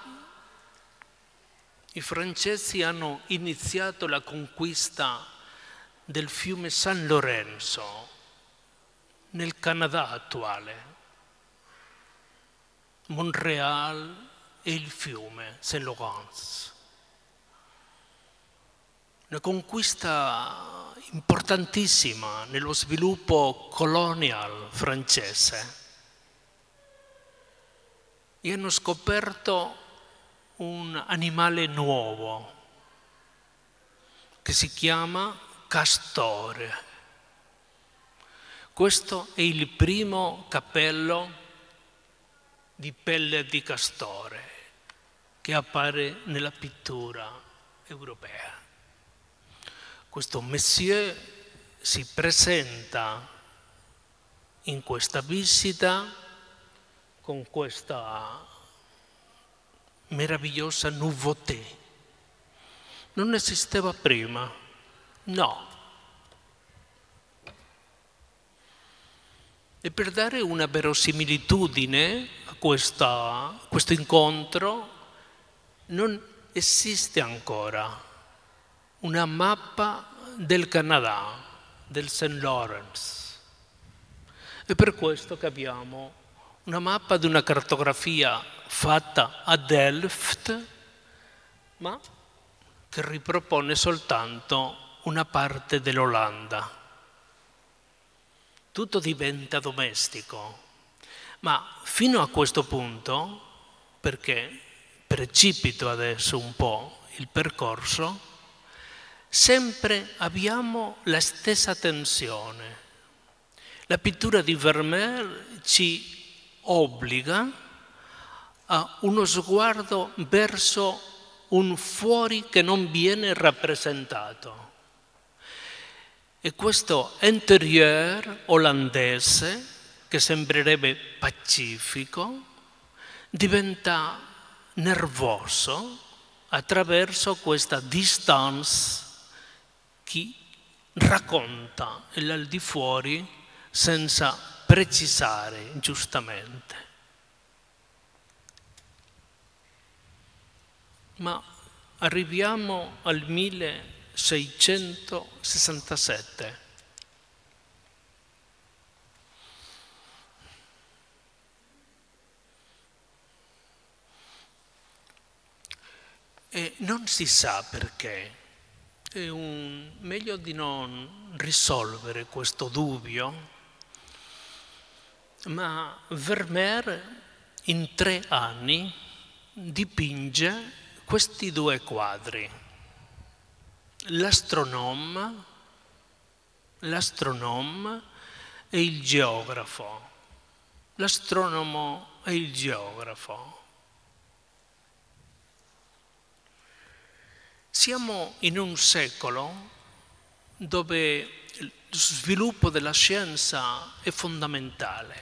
i francesi hanno iniziato la conquista del fiume San Lorenzo nel Canada attuale. Montréal e il fiume Saint Laurent. Una conquista importantissima nello sviluppo colonial francese. E hanno scoperto un animale nuovo che si chiama castore. Questo è il primo cappello di pelle di castore che appare nella pittura europea. Questo Monsieur si presenta in questa visita con questa meravigliosa nouveauté. Non esisteva prima, no. E per dare una verosimilitudine a questo incontro non esiste ancora una mappa del Canada, del St. Lawrence. È per questo che abbiamo una mappa di una cartografia fatta a Delft, ma che ripropone soltanto una parte dell'Olanda. Tutto diventa domestico, ma fino a questo punto, perché precipito adesso un po' il percorso, sempre abbiamo la stessa tensione. La pittura di Vermeer ci obbliga a uno sguardo verso un fuori che non viene rappresentato. E questo interieur olandese, che sembrerebbe pacifico, diventa nervoso attraverso questa distance che racconta l'al di fuori senza precisare giustamente. Ma arriviamo al 1667. E non si sa perché. È meglio di non risolvere questo dubbio, ma Vermeer in 3 anni dipinge questi 2 quadri. L'astronome e il geografo. L'astronomo e il geografo. Siamo in un secolo dove lo sviluppo della scienza è fondamentale.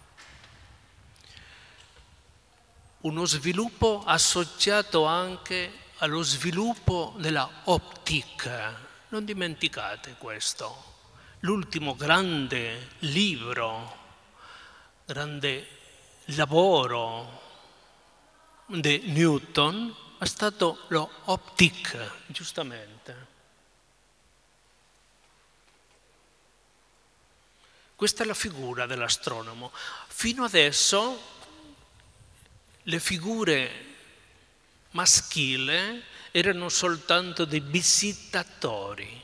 Uno sviluppo associato anche allo sviluppo della ottica. Non dimenticate questo. L'ultimo grande libro, grande lavoro di Newton è stato lo Optique, giustamente. Questa è la figura dell'astronomo. Fino adesso le figure maschili erano soltanto dei visitatori.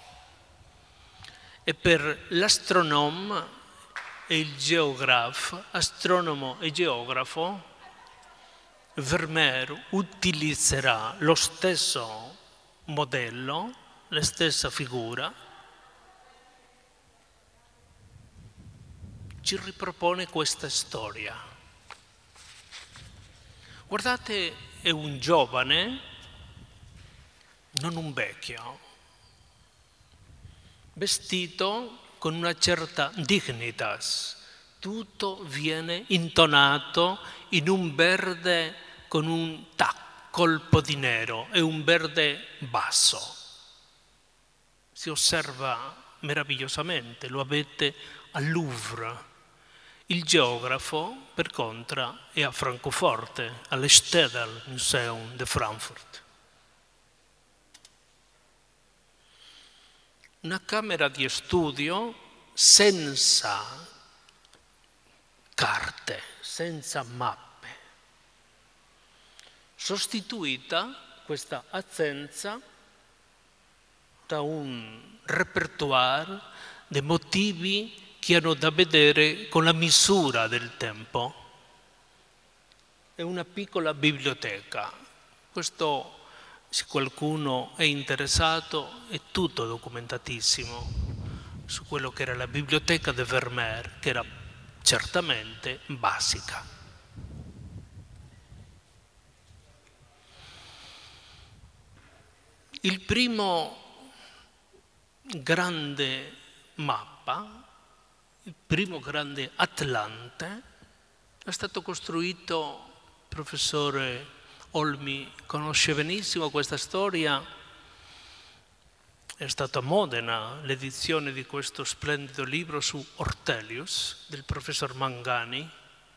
E per l'astronome e il geografo, astronomo e geografo, Vermeer utilizzerà lo stesso modello, la stessa figura, ci ripropone questa storia. Guardate, è un giovane, non un vecchio, vestito con una certa dignitas. Tutto viene intonato in un verde con un colpo di nero, è un verde basso. Si osserva meravigliosamente, lo avete al Louvre. Il geografo, per contro, è a Francoforte, all'Städel Museum di Frankfurt. Una camera di studio senza carte, senza mappe, sostituita questa assenza da un repertoire di motivi che hanno da vedere con la misura del tempo. È una piccola biblioteca. Questo, se qualcuno è interessato, è tutto documentatissimo su quello che era la biblioteca di Vermeer, che era certamente basica. Il primo grande mappa, il primo grande Atlante, è stato costruito, il professore Olmi conosce benissimo questa storia, è stata a Modena l'edizione di questo splendido libro su Ortelius del professor Mangani.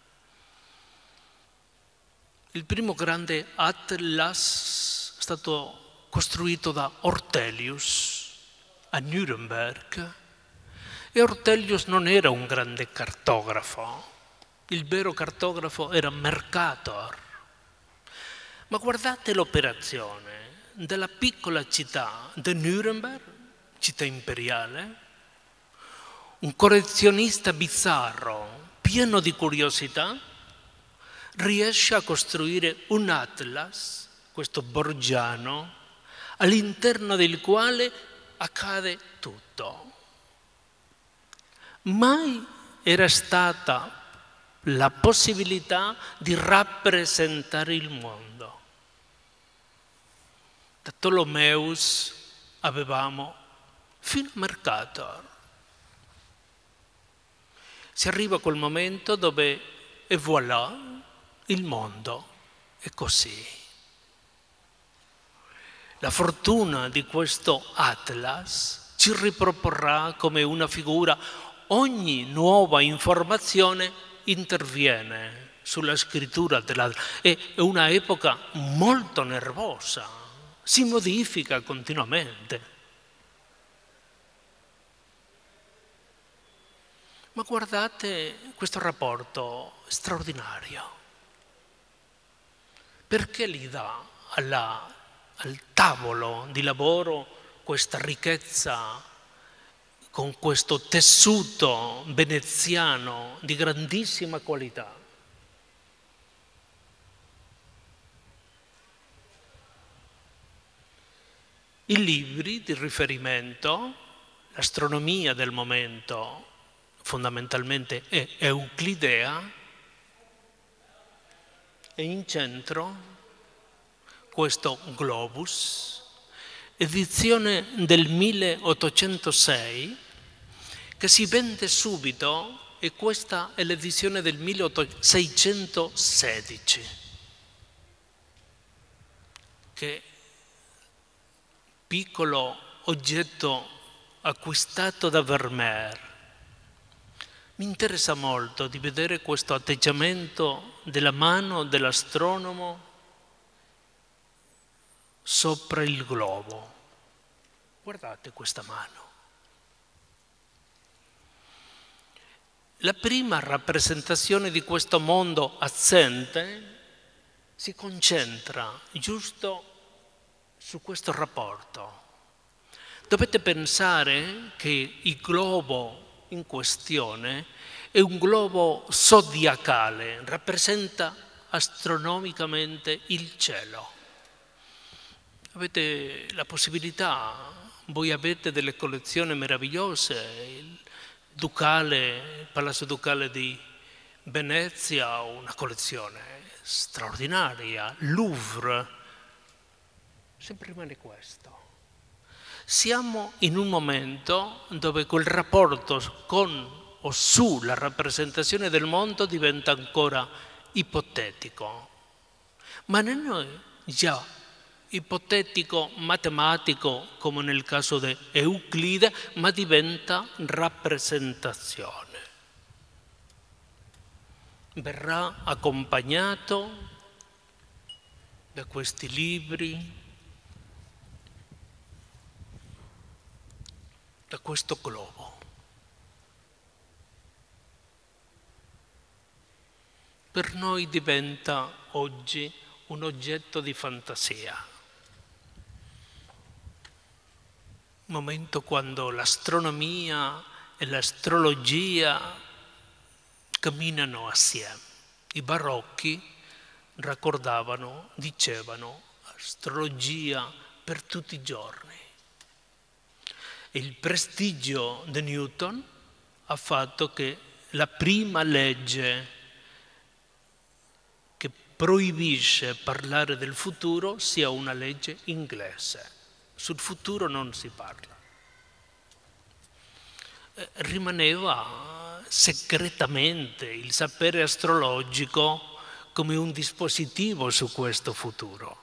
Il primo grande atlas è stato costruito da Ortelius a Nuremberg, e Ortelius non era un grande cartografo, il vero cartografo era Mercator. Ma guardate l'operazione della piccola città di Nuremberg, città imperiale, un collezionista bizzarro, pieno di curiosità, riesce a costruire un atlas, questo Borgiano, all'interno del quale accade tutto. Mai era stata la possibilità di rappresentare il mondo. Da Tolomeus avevamo fino a Mercator. Si arriva a quel momento dove, e voilà, il mondo è così. La fortuna di questo Atlas ci riproporrà come una figura. Ogni nuova informazione interviene sulla scrittura dell'Atlas. È una epoca molto nervosa, si modifica continuamente. Ma guardate questo rapporto straordinario. Perché gli dà al tavolo di lavoro questa ricchezza, con questo tessuto veneziano di grandissima qualità? I libri di riferimento, l'astronomia del momento fondamentalmente è euclidea, e in centro questo globus, edizione del 1806, che si vende subito, e questa è l'edizione del 1616, che piccolo oggetto acquistato da Vermeer. Mi interessa molto di vedere questo atteggiamento della mano dell'astronomo sopra il globo. Guardate questa mano. La prima rappresentazione di questo mondo assente si concentra giusto su questo rapporto. Dovete pensare che il globo in questione è un globo zodiacale, rappresenta astronomicamente il cielo. Avete la possibilità, voi avete delle collezioni meravigliose, il Palazzo Ducale di Venezia ha una collezione straordinaria, Louvre, sempre rimane questo. Siamo in un momento dove quel rapporto con o sulla rappresentazione del mondo diventa ancora ipotetico, ma non è già ipotetico matematico come nel caso di Euclide, ma diventa rappresentazione. Verrà accompagnato da questi libri, da questo globo. Per noi diventa oggi un oggetto di fantasia. Un momento quando l'astronomia e l'astrologia camminano assieme. I barocchi raccordavano, dicevano, astrologia per tutti i giorni. E il prestigio di Newton ha fatto che la prima legge che proibisce parlare del futuro sia una legge inglese. Sul futuro non si parla. Rimaneva segretamente il sapere astrologico come un dispositivo su questo futuro.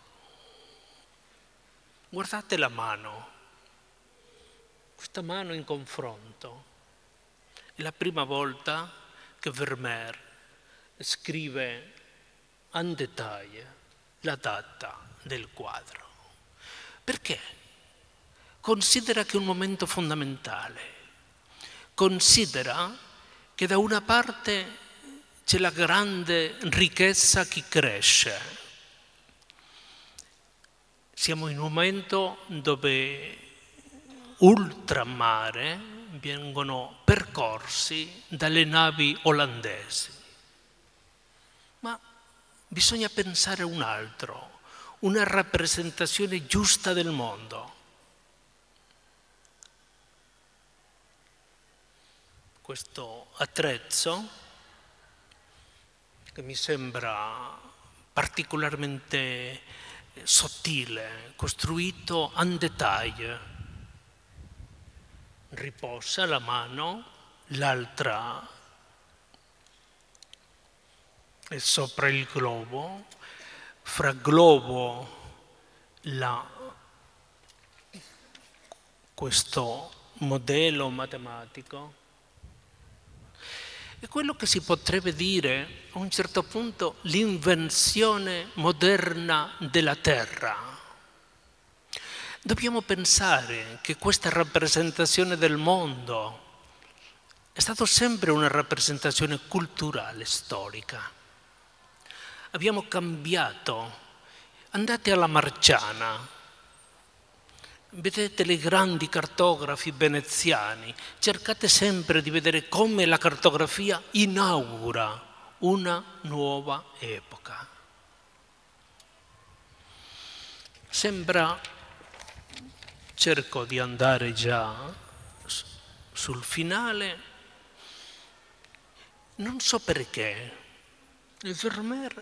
Guardate la mano, questa mano in confronto. È la prima volta che Vermeer scrive en détail la data del quadro. Perché? Considera che è un momento fondamentale. Considera che da una parte c'è la grande ricchezza che cresce. Siamo in un momento dove ultramare vengono percorsi dalle navi olandesi. Ma bisogna pensare a un altro, una rappresentazione giusta del mondo. Questo attrezzo, che mi sembra particolarmente sottile, costruito en détail, riposa la mano, l'altra è sopra il globo, fra globo questo modello matematico. È quello che si potrebbe dire, a un certo punto, l'invenzione moderna della Terra. Dobbiamo pensare che questa rappresentazione del mondo è stata sempre una rappresentazione culturale, storica. Abbiamo cambiato. Andate alla Marciana, vedete le grandi cartografi veneziani, cercate sempre di vedere come la cartografia inaugura una nuova epoca. Sembra, cerco di andare già sul finale, non so perché, Vermeer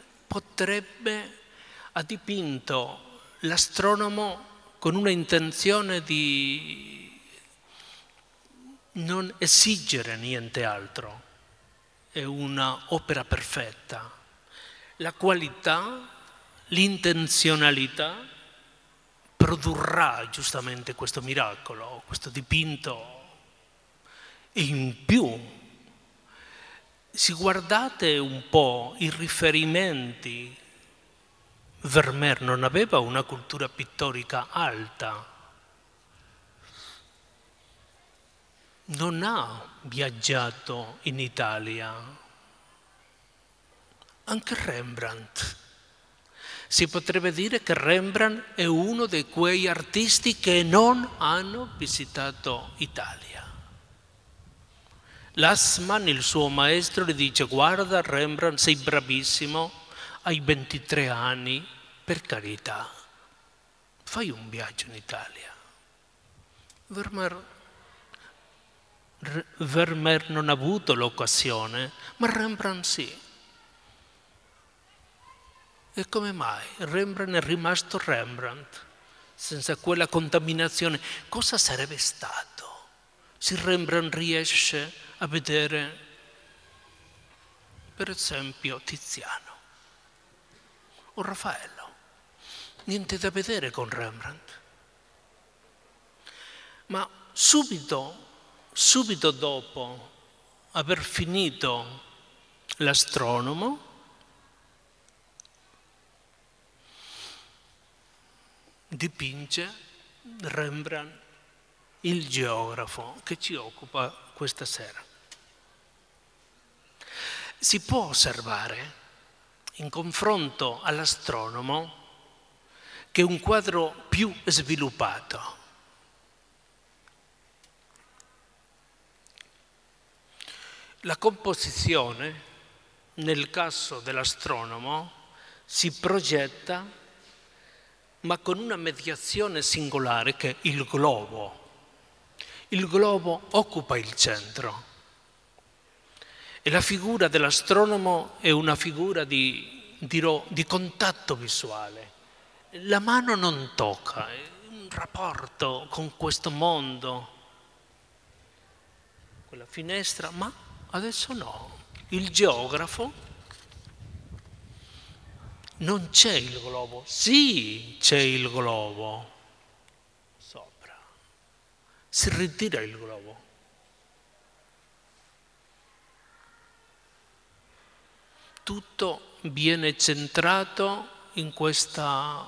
ha dipinto l'astronomo con una intenzione di non esigere niente altro. È un'opera perfetta. La qualità, l'intenzionalità produrrà giustamente questo miracolo, questo dipinto. E in più, se guardate un po' i riferimenti, Vermeer non aveva una cultura pittorica alta. non ha viaggiato in Italia. Anche Rembrandt. Si potrebbe dire che Rembrandt è uno di quei artisti che non hanno visitato Italia. Lassman, il suo maestro, gli dice: guarda Rembrandt, sei bravissimo, hai 23 anni, per carità, fai un viaggio in Italia. Vermeer non ha avuto l'occasione, ma Rembrandt sì. E come mai? Rembrandt è rimasto Rembrandt, senza quella contaminazione. Cosa sarebbe stato se Rembrandt riesce a vedere, per esempio, Tiziano o Raffaello? Niente da vedere con Rembrandt. Ma subito dopo aver finito l'astronomo, dipinge Rembrandt il geografo, che ci occupa questa sera. Si può osservare, in confronto all'astronomo, che è un quadro più sviluppato. La composizione, nel caso dell'astronomo, si progetta, ma con una mediazione singolare che è il globo. Il globo occupa il centro e la figura dell'astronomo è una figura di contatto visuale. La mano non tocca, è un rapporto con questo mondo, quella finestra, ma adesso no. Il geografo, non c'è il globo, sì c'è il globo sopra, si ritira il globo. Tutto viene centrato in questo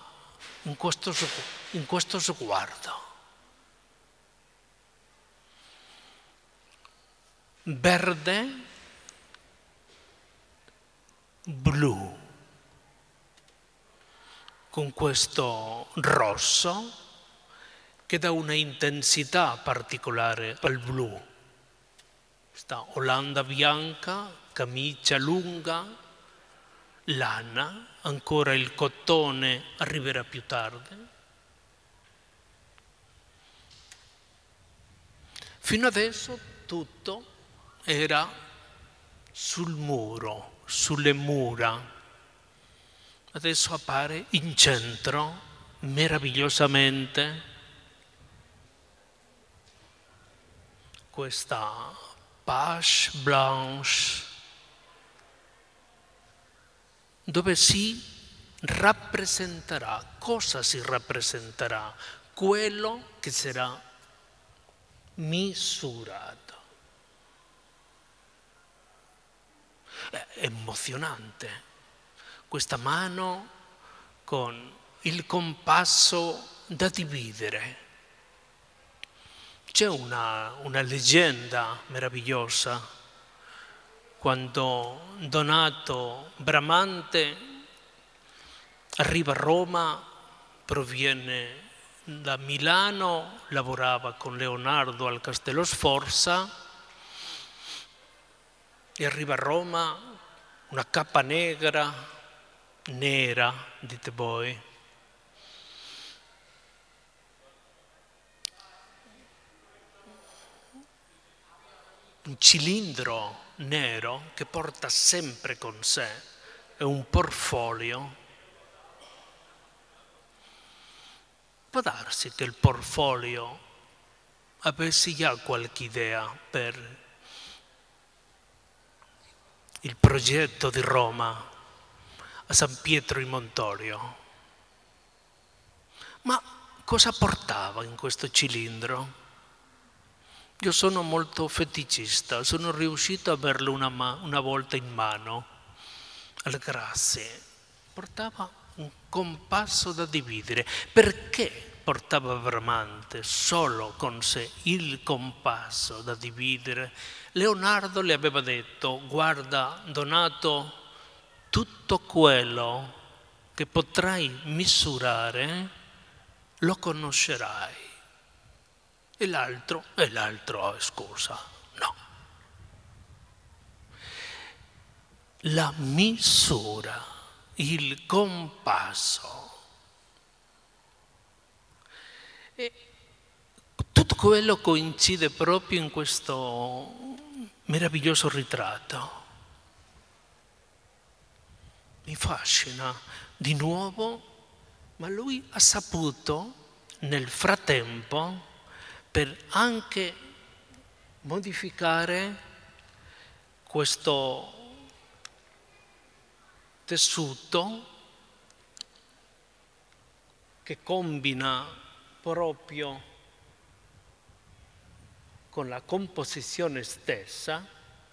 sguardo. Verde, blu, con questo rosso che dà una intensità particolare al blu. Questa Olanda bianca, camicia lunga, lana, ancora il cotone arriverà più tardi. Fino adesso tutto era sul muro, sulle mura. Adesso appare in centro, meravigliosamente, questa page blanche, dove si rappresenterà. Cosa si rappresenterà? Quello che sarà misurato. È emozionante. Questa mano con il compasso da dividere. C'è una leggenda meravigliosa. Quando Donato Bramante arriva a Roma, proviene da Milano, lavorava con Leonardo al Castello Sforza e arriva a Roma, una cappa nera, dite voi, un cilindro nero che porta sempre con sé, è un portfolio. Può darsi che il portfolio avesse già qualche idea per il progetto di Roma a San Pietro in Montorio. Ma cosa portava in questo cilindro? Io sono molto feticista, sono riuscito a averlo una volta in mano, al Grassi. Portava un compasso da dividere. Perché portava Bramante solo con sé il compasso da dividere, Leonardo le aveva detto: guarda Donato, tutto quello che potrai misurare lo conoscerai. E l'altro, scusa, no. La misura, il compasso. E tutto quello coincide proprio in questo meraviglioso ritratto. Mi fascina di nuovo, ma lui ha saputo nel frattempo, per anche modificare questo tessuto che combina proprio con la composizione stessa.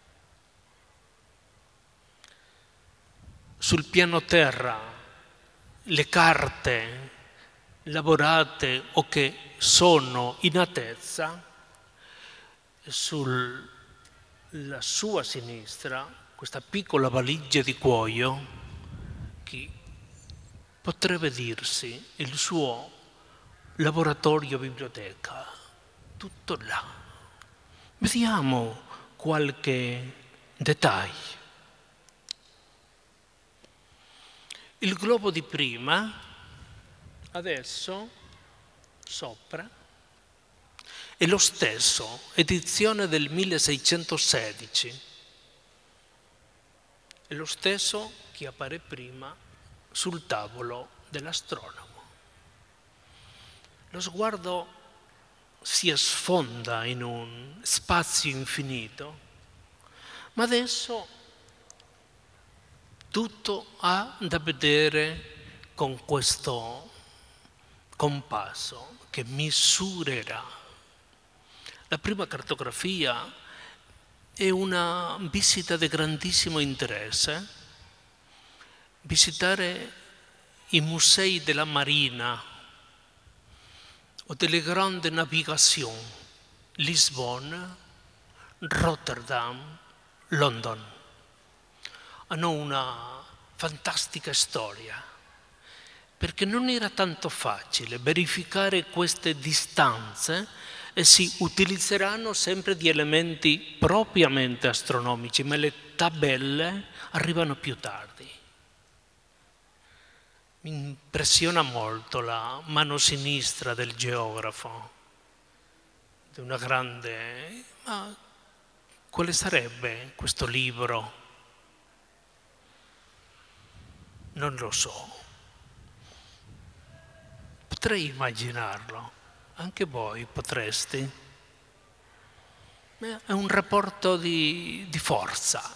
Sul piano terra le carte lavorate o che sono in altezza, sulla sua sinistra questa piccola valigia di cuoio che potrebbe dirsi il suo laboratorio biblioteca, tutto là. Vediamo qualche dettaglio. Il globo di prima, adesso, sopra, è lo stesso, edizione del 1616. È lo stesso che appare prima sul tavolo dell'astronomo. Lo sguardo si sfonda in un spazio infinito, ma adesso tutto ha da vedere con questo compasso che misurerà. La prima cartografia è una visita di grandissimo interesse. Visitare i musei della Marina o delle grandi navigazioni, Lisbona, Rotterdam, London, hanno una fantastica storia, perché non era tanto facile verificare queste distanze e si utilizzeranno sempre di elementi propriamente astronomici, ma le tabelle arrivano più tardi. Mi impressiona molto la mano sinistra del geografo, di una grande... Ma quale sarebbe questo libro? Non lo so. Potrei immaginarlo, anche voi potreste. È un rapporto di forza.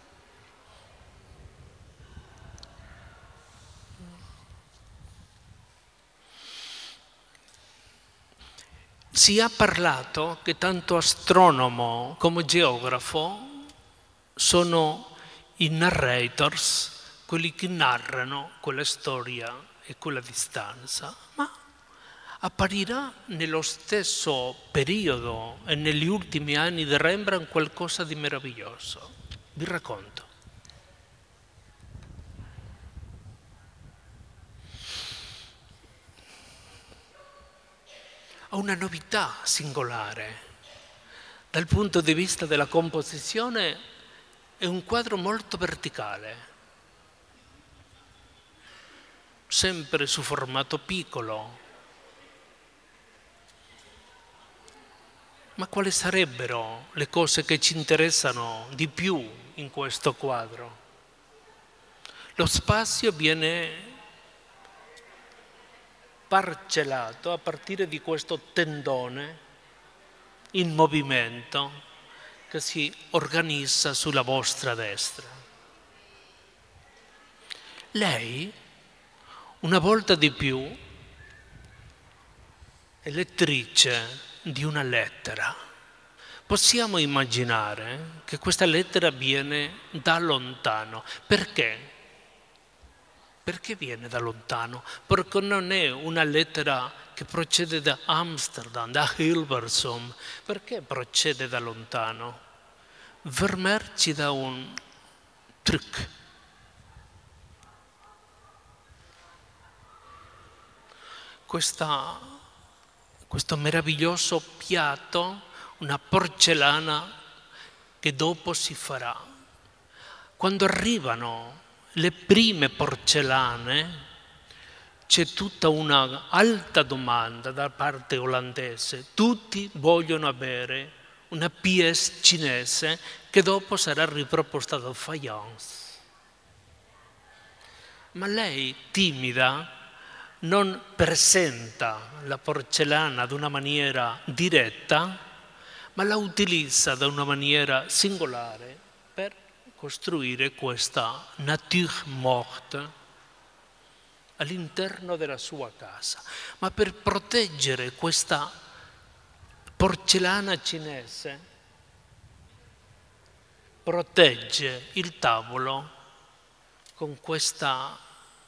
Si è parlato che tanto astronomo come geografo sono i narrators, quelli che narrano quella storia e quella distanza, ma apparirà nello stesso periodo e negli ultimi anni di Rembrandt qualcosa di meraviglioso. Vi racconto. Ha una novità singolare. Dal punto di vista della composizione è un quadro molto verticale, sempre su formato piccolo. Ma quali sarebbero le cose che ci interessano di più in questo quadro? Lo spazio viene parcellato a partire di questo tendone in movimento che si organizza sulla vostra destra. Lei, una volta di più, è lettrice di una lettera. Possiamo immaginare che questa lettera viene da lontano. Perché? Perché viene da lontano? Perché non è una lettera che procede da Amsterdam, da Hilversum. Perché procede da lontano? Vermeer ci dà un truc. Questo meraviglioso piatto, una porcellana che dopo si farà. Quando arrivano le prime porcellane, c'è tutta una alta domanda da parte olandese. Tutti vogliono avere una pièce cinese che dopo sarà riproposta da Fayence. Ma lei, timida, non presenta la porcellana ad una maniera diretta, ma la utilizza da una maniera singolare per costruire questa nature morte all'interno della sua casa. Ma per proteggere questa porcellana cinese, protegge il tavolo con questo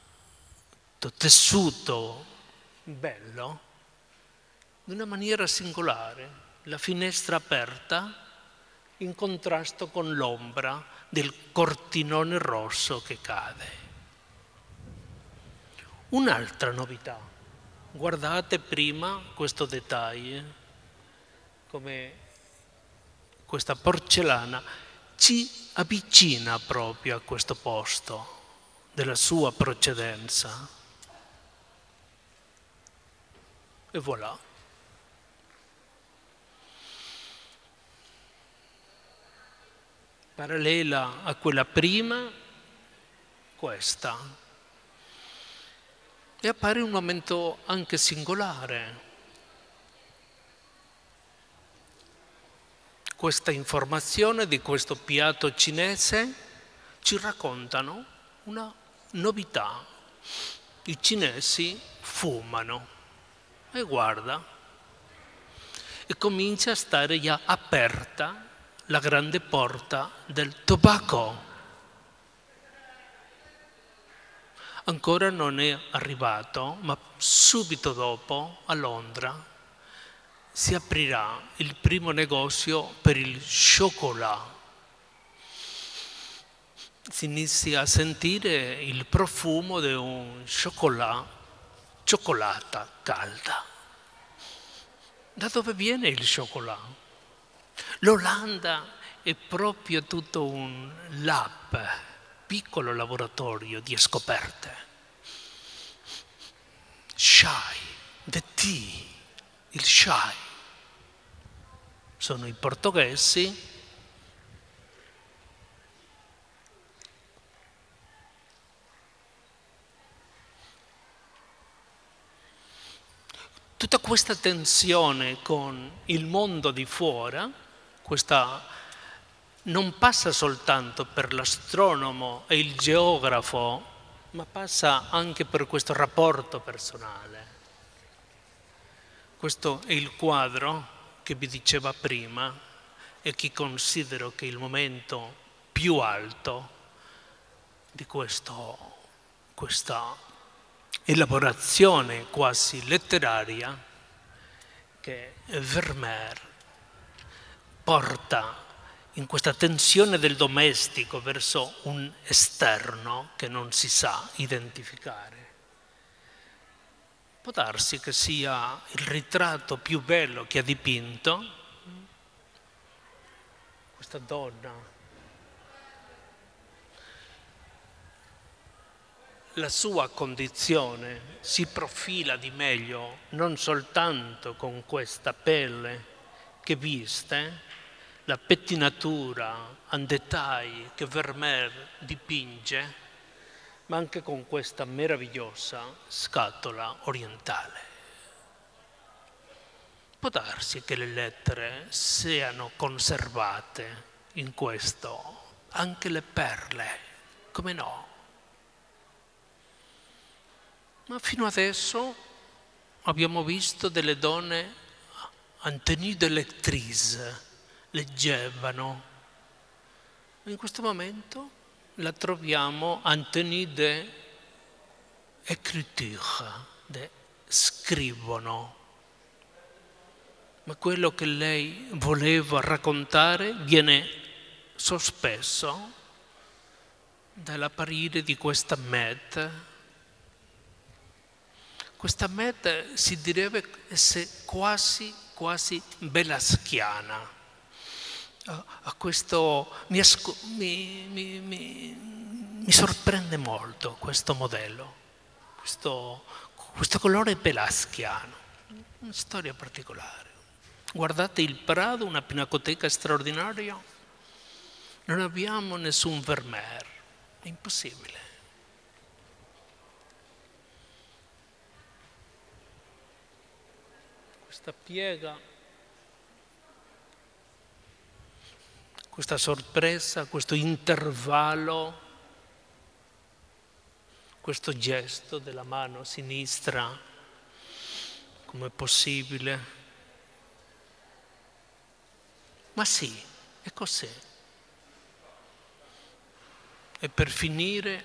tessuto bello in una maniera singolare, la finestra aperta in contrasto con l'ombra del cortinone rosso che cade. Un'altra novità, guardate prima questo dettaglio, come questa porcellana ci avvicina proprio a questo posto della sua precedenza. E voilà. Parallela a quella prima, questa. E appare un momento anche singolare. Questa informazione di questo piatto cinese ci raccontano una novità. I cinesi fumano. E guarda, e comincia a stare già aperta la grande porta del tabacco. Ancora non è arrivato, ma subito dopo, a Londra, si aprirà il primo negozio per il cioccolato. Si inizia a sentire il profumo di un cioccolata calda. Da dove viene il cioccolato? L'Olanda è proprio tutto un lab, piccolo laboratorio di scoperte. Chai, the tea, il chai. Sono i portoghesi. Tutta questa tensione con il mondo di fuori, questa non passa soltanto per l'astronomo e il geografo, ma passa anche per questo rapporto personale. Questo è il quadro che vi dicevo prima e che considero che è il momento più alto di questa elaborazione quasi letteraria che Vermeer porta in questa tensione del domestico verso un esterno che non si sa identificare. Può darsi che sia il ritratto più bello che ha dipinto, questa donna. La sua condizione si profila di meglio non soltanto con questa pelle che viste, la pettinatura en dettaglio che Vermeer dipinge, ma anche con questa meravigliosa scatola orientale. Può darsi che le lettere siano conservate in questo, anche le perle, come no? Ma fino adesso abbiamo visto delle donne en tenue d'électrice, leggevano. In questo momento la troviamo en tenue de écriture, scrivono. Ma quello che lei voleva raccontare viene sospeso dall'apparire di questa Med. Questa Med si direbbe essere quasi belaschiana. A questo mi sorprende molto questo modello, questo colore belaschiano, una storia particolare. Guardate il Prado, una pinacoteca straordinaria, non abbiamo nessun Vermeer, è impossibile. Questa piega, questa sorpresa, questo intervallo, questo gesto della mano sinistra, com'è possibile? Ma sì, è così. E per finire,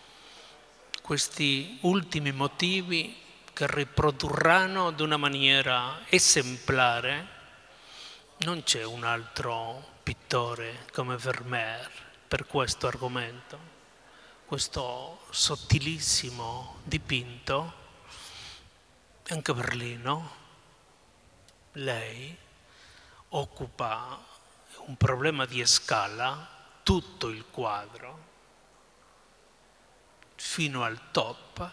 questi ultimi motivi che riprodurranno ad una maniera esemplare, non c'è un altro pittore come Vermeer per questo argomento, questo sottilissimo dipinto, anche Berlino, lei occupa un problema di scala, tutto il quadro, fino al top,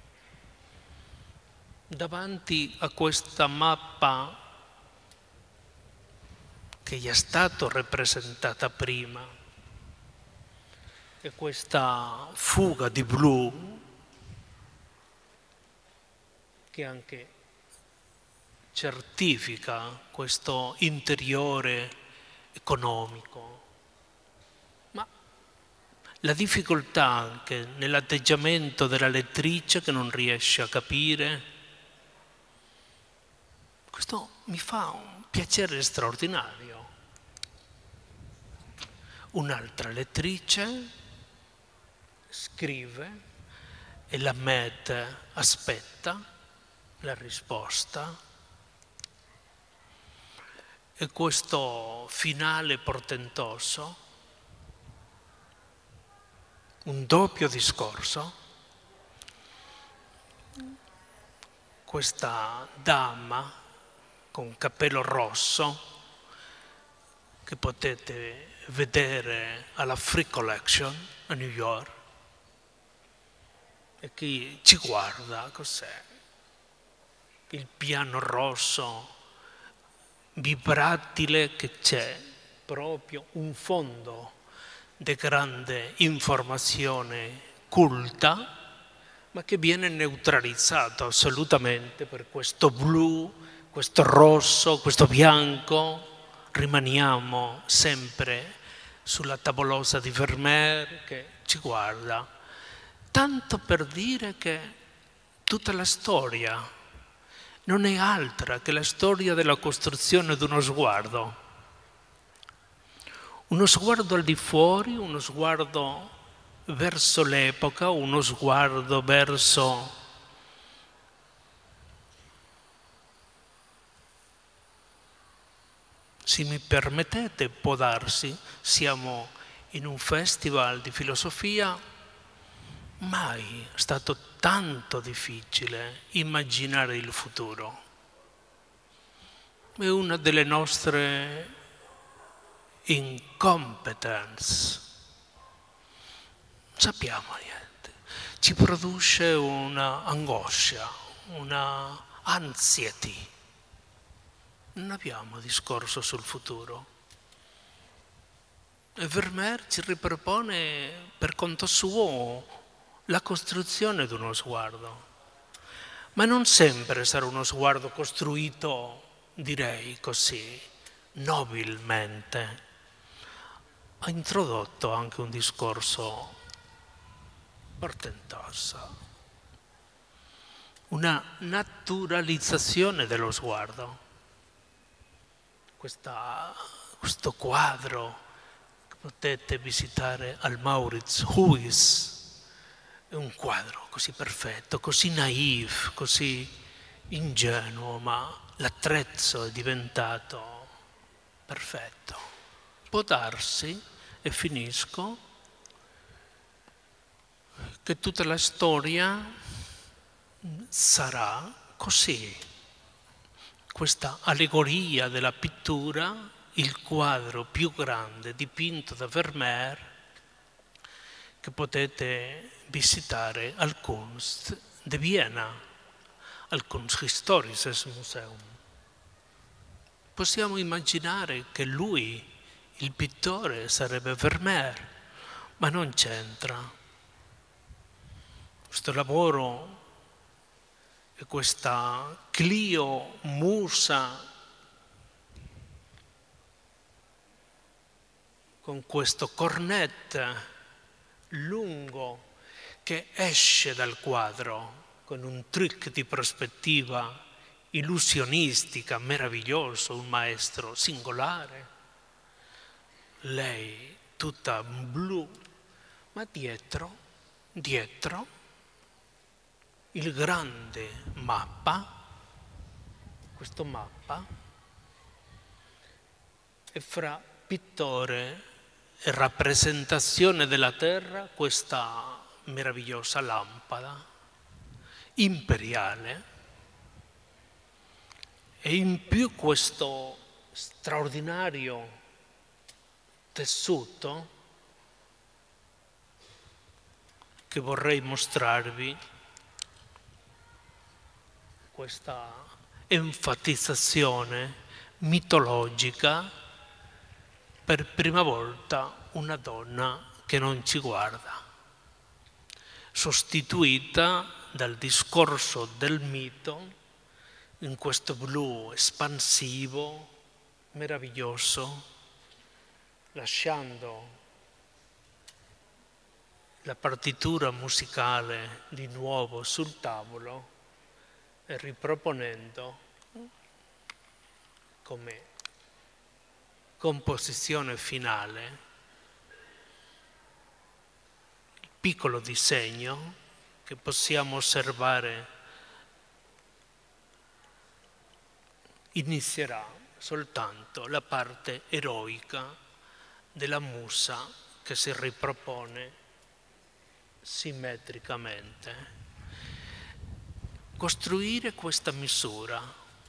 davanti a questa mappa che gli è stata rappresentata prima, e questa fuga di blu che anche certifica questo interiore economico. Ma la difficoltà anche nell'atteggiamento della lettrice che non riesce a capire, questo mi fa un piacere straordinario. Un'altra lettrice scrive e la Med aspetta la risposta. E questo finale portentoso, un doppio discorso, questa dama con cappello rosso che potete vedere alla Frick Collection a New York, e chi ci guarda, cos'è? Il piano rosso vibratile, che c'è proprio un fondo di grande informazione culta, ma che viene neutralizzato assolutamente per questo blu, questo rosso, questo bianco. Rimaniamo sempre sulla tavolosa di Vermeer che ci guarda, tanto per dire che tutta la storia non è altra che la storia della costruzione di uno sguardo al di fuori, uno sguardo verso l'epoca, uno sguardo verso se mi permettete, può darsi, siamo in un festival di filosofia, mai è stato tanto difficile immaginare il futuro. È una delle nostre incompetence. Non sappiamo niente. Ci produce una angoscia, una anxiety. Non abbiamo discorso sul futuro. E Vermeer ci ripropone per conto suo la costruzione di uno sguardo. Ma non sempre sarà uno sguardo costruito, direi così, nobilmente. Ha introdotto anche un discorso portentoso, una naturalizzazione dello sguardo. Questo quadro che potete visitare al Mauritshuis È un quadro così perfetto, così naif, così ingenuo, ma l'attrezzo è diventato perfetto. Può darsi, e finisco, che tutta la storia sarà così. Questa allegoria della pittura, il quadro più grande dipinto da Vermeer, che potete visitare al Kunst di Vienna, al Kunsthistorisches Museum. Possiamo immaginare che lui, il pittore, sarebbe Vermeer, ma non c'entra. Questo lavoro e questa Clio musa con questo cornet lungo che esce dal quadro con un trick di prospettiva illusionistica meraviglioso, un maestro singolare. Lei tutta blu, ma dietro il grande mappa, questo mappa è fra pittore e rappresentazione della terra, questa meravigliosa lampada imperiale, e in più questo straordinario tessuto che vorrei mostrarvi, questa enfatizzazione mitologica, per prima volta una donna che non ci guarda, sostituita dal discorso del mito in questo blu espansivo, meraviglioso, lasciando la partitura musicale di nuovo sul tavolo e riproponendo come composizione finale il piccolo disegno che possiamo osservare. Inizierà soltanto la parte eroica della musa che si ripropone simmetricamente. Costruire questa misura,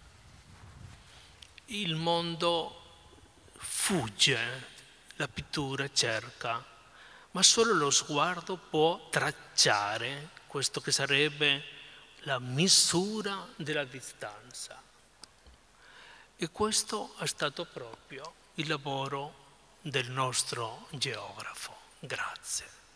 il mondo fugge, la pittura cerca, ma solo lo sguardo può tracciare questo che sarebbe la misura della distanza. E questo è stato proprio il lavoro del nostro geografo. Grazie.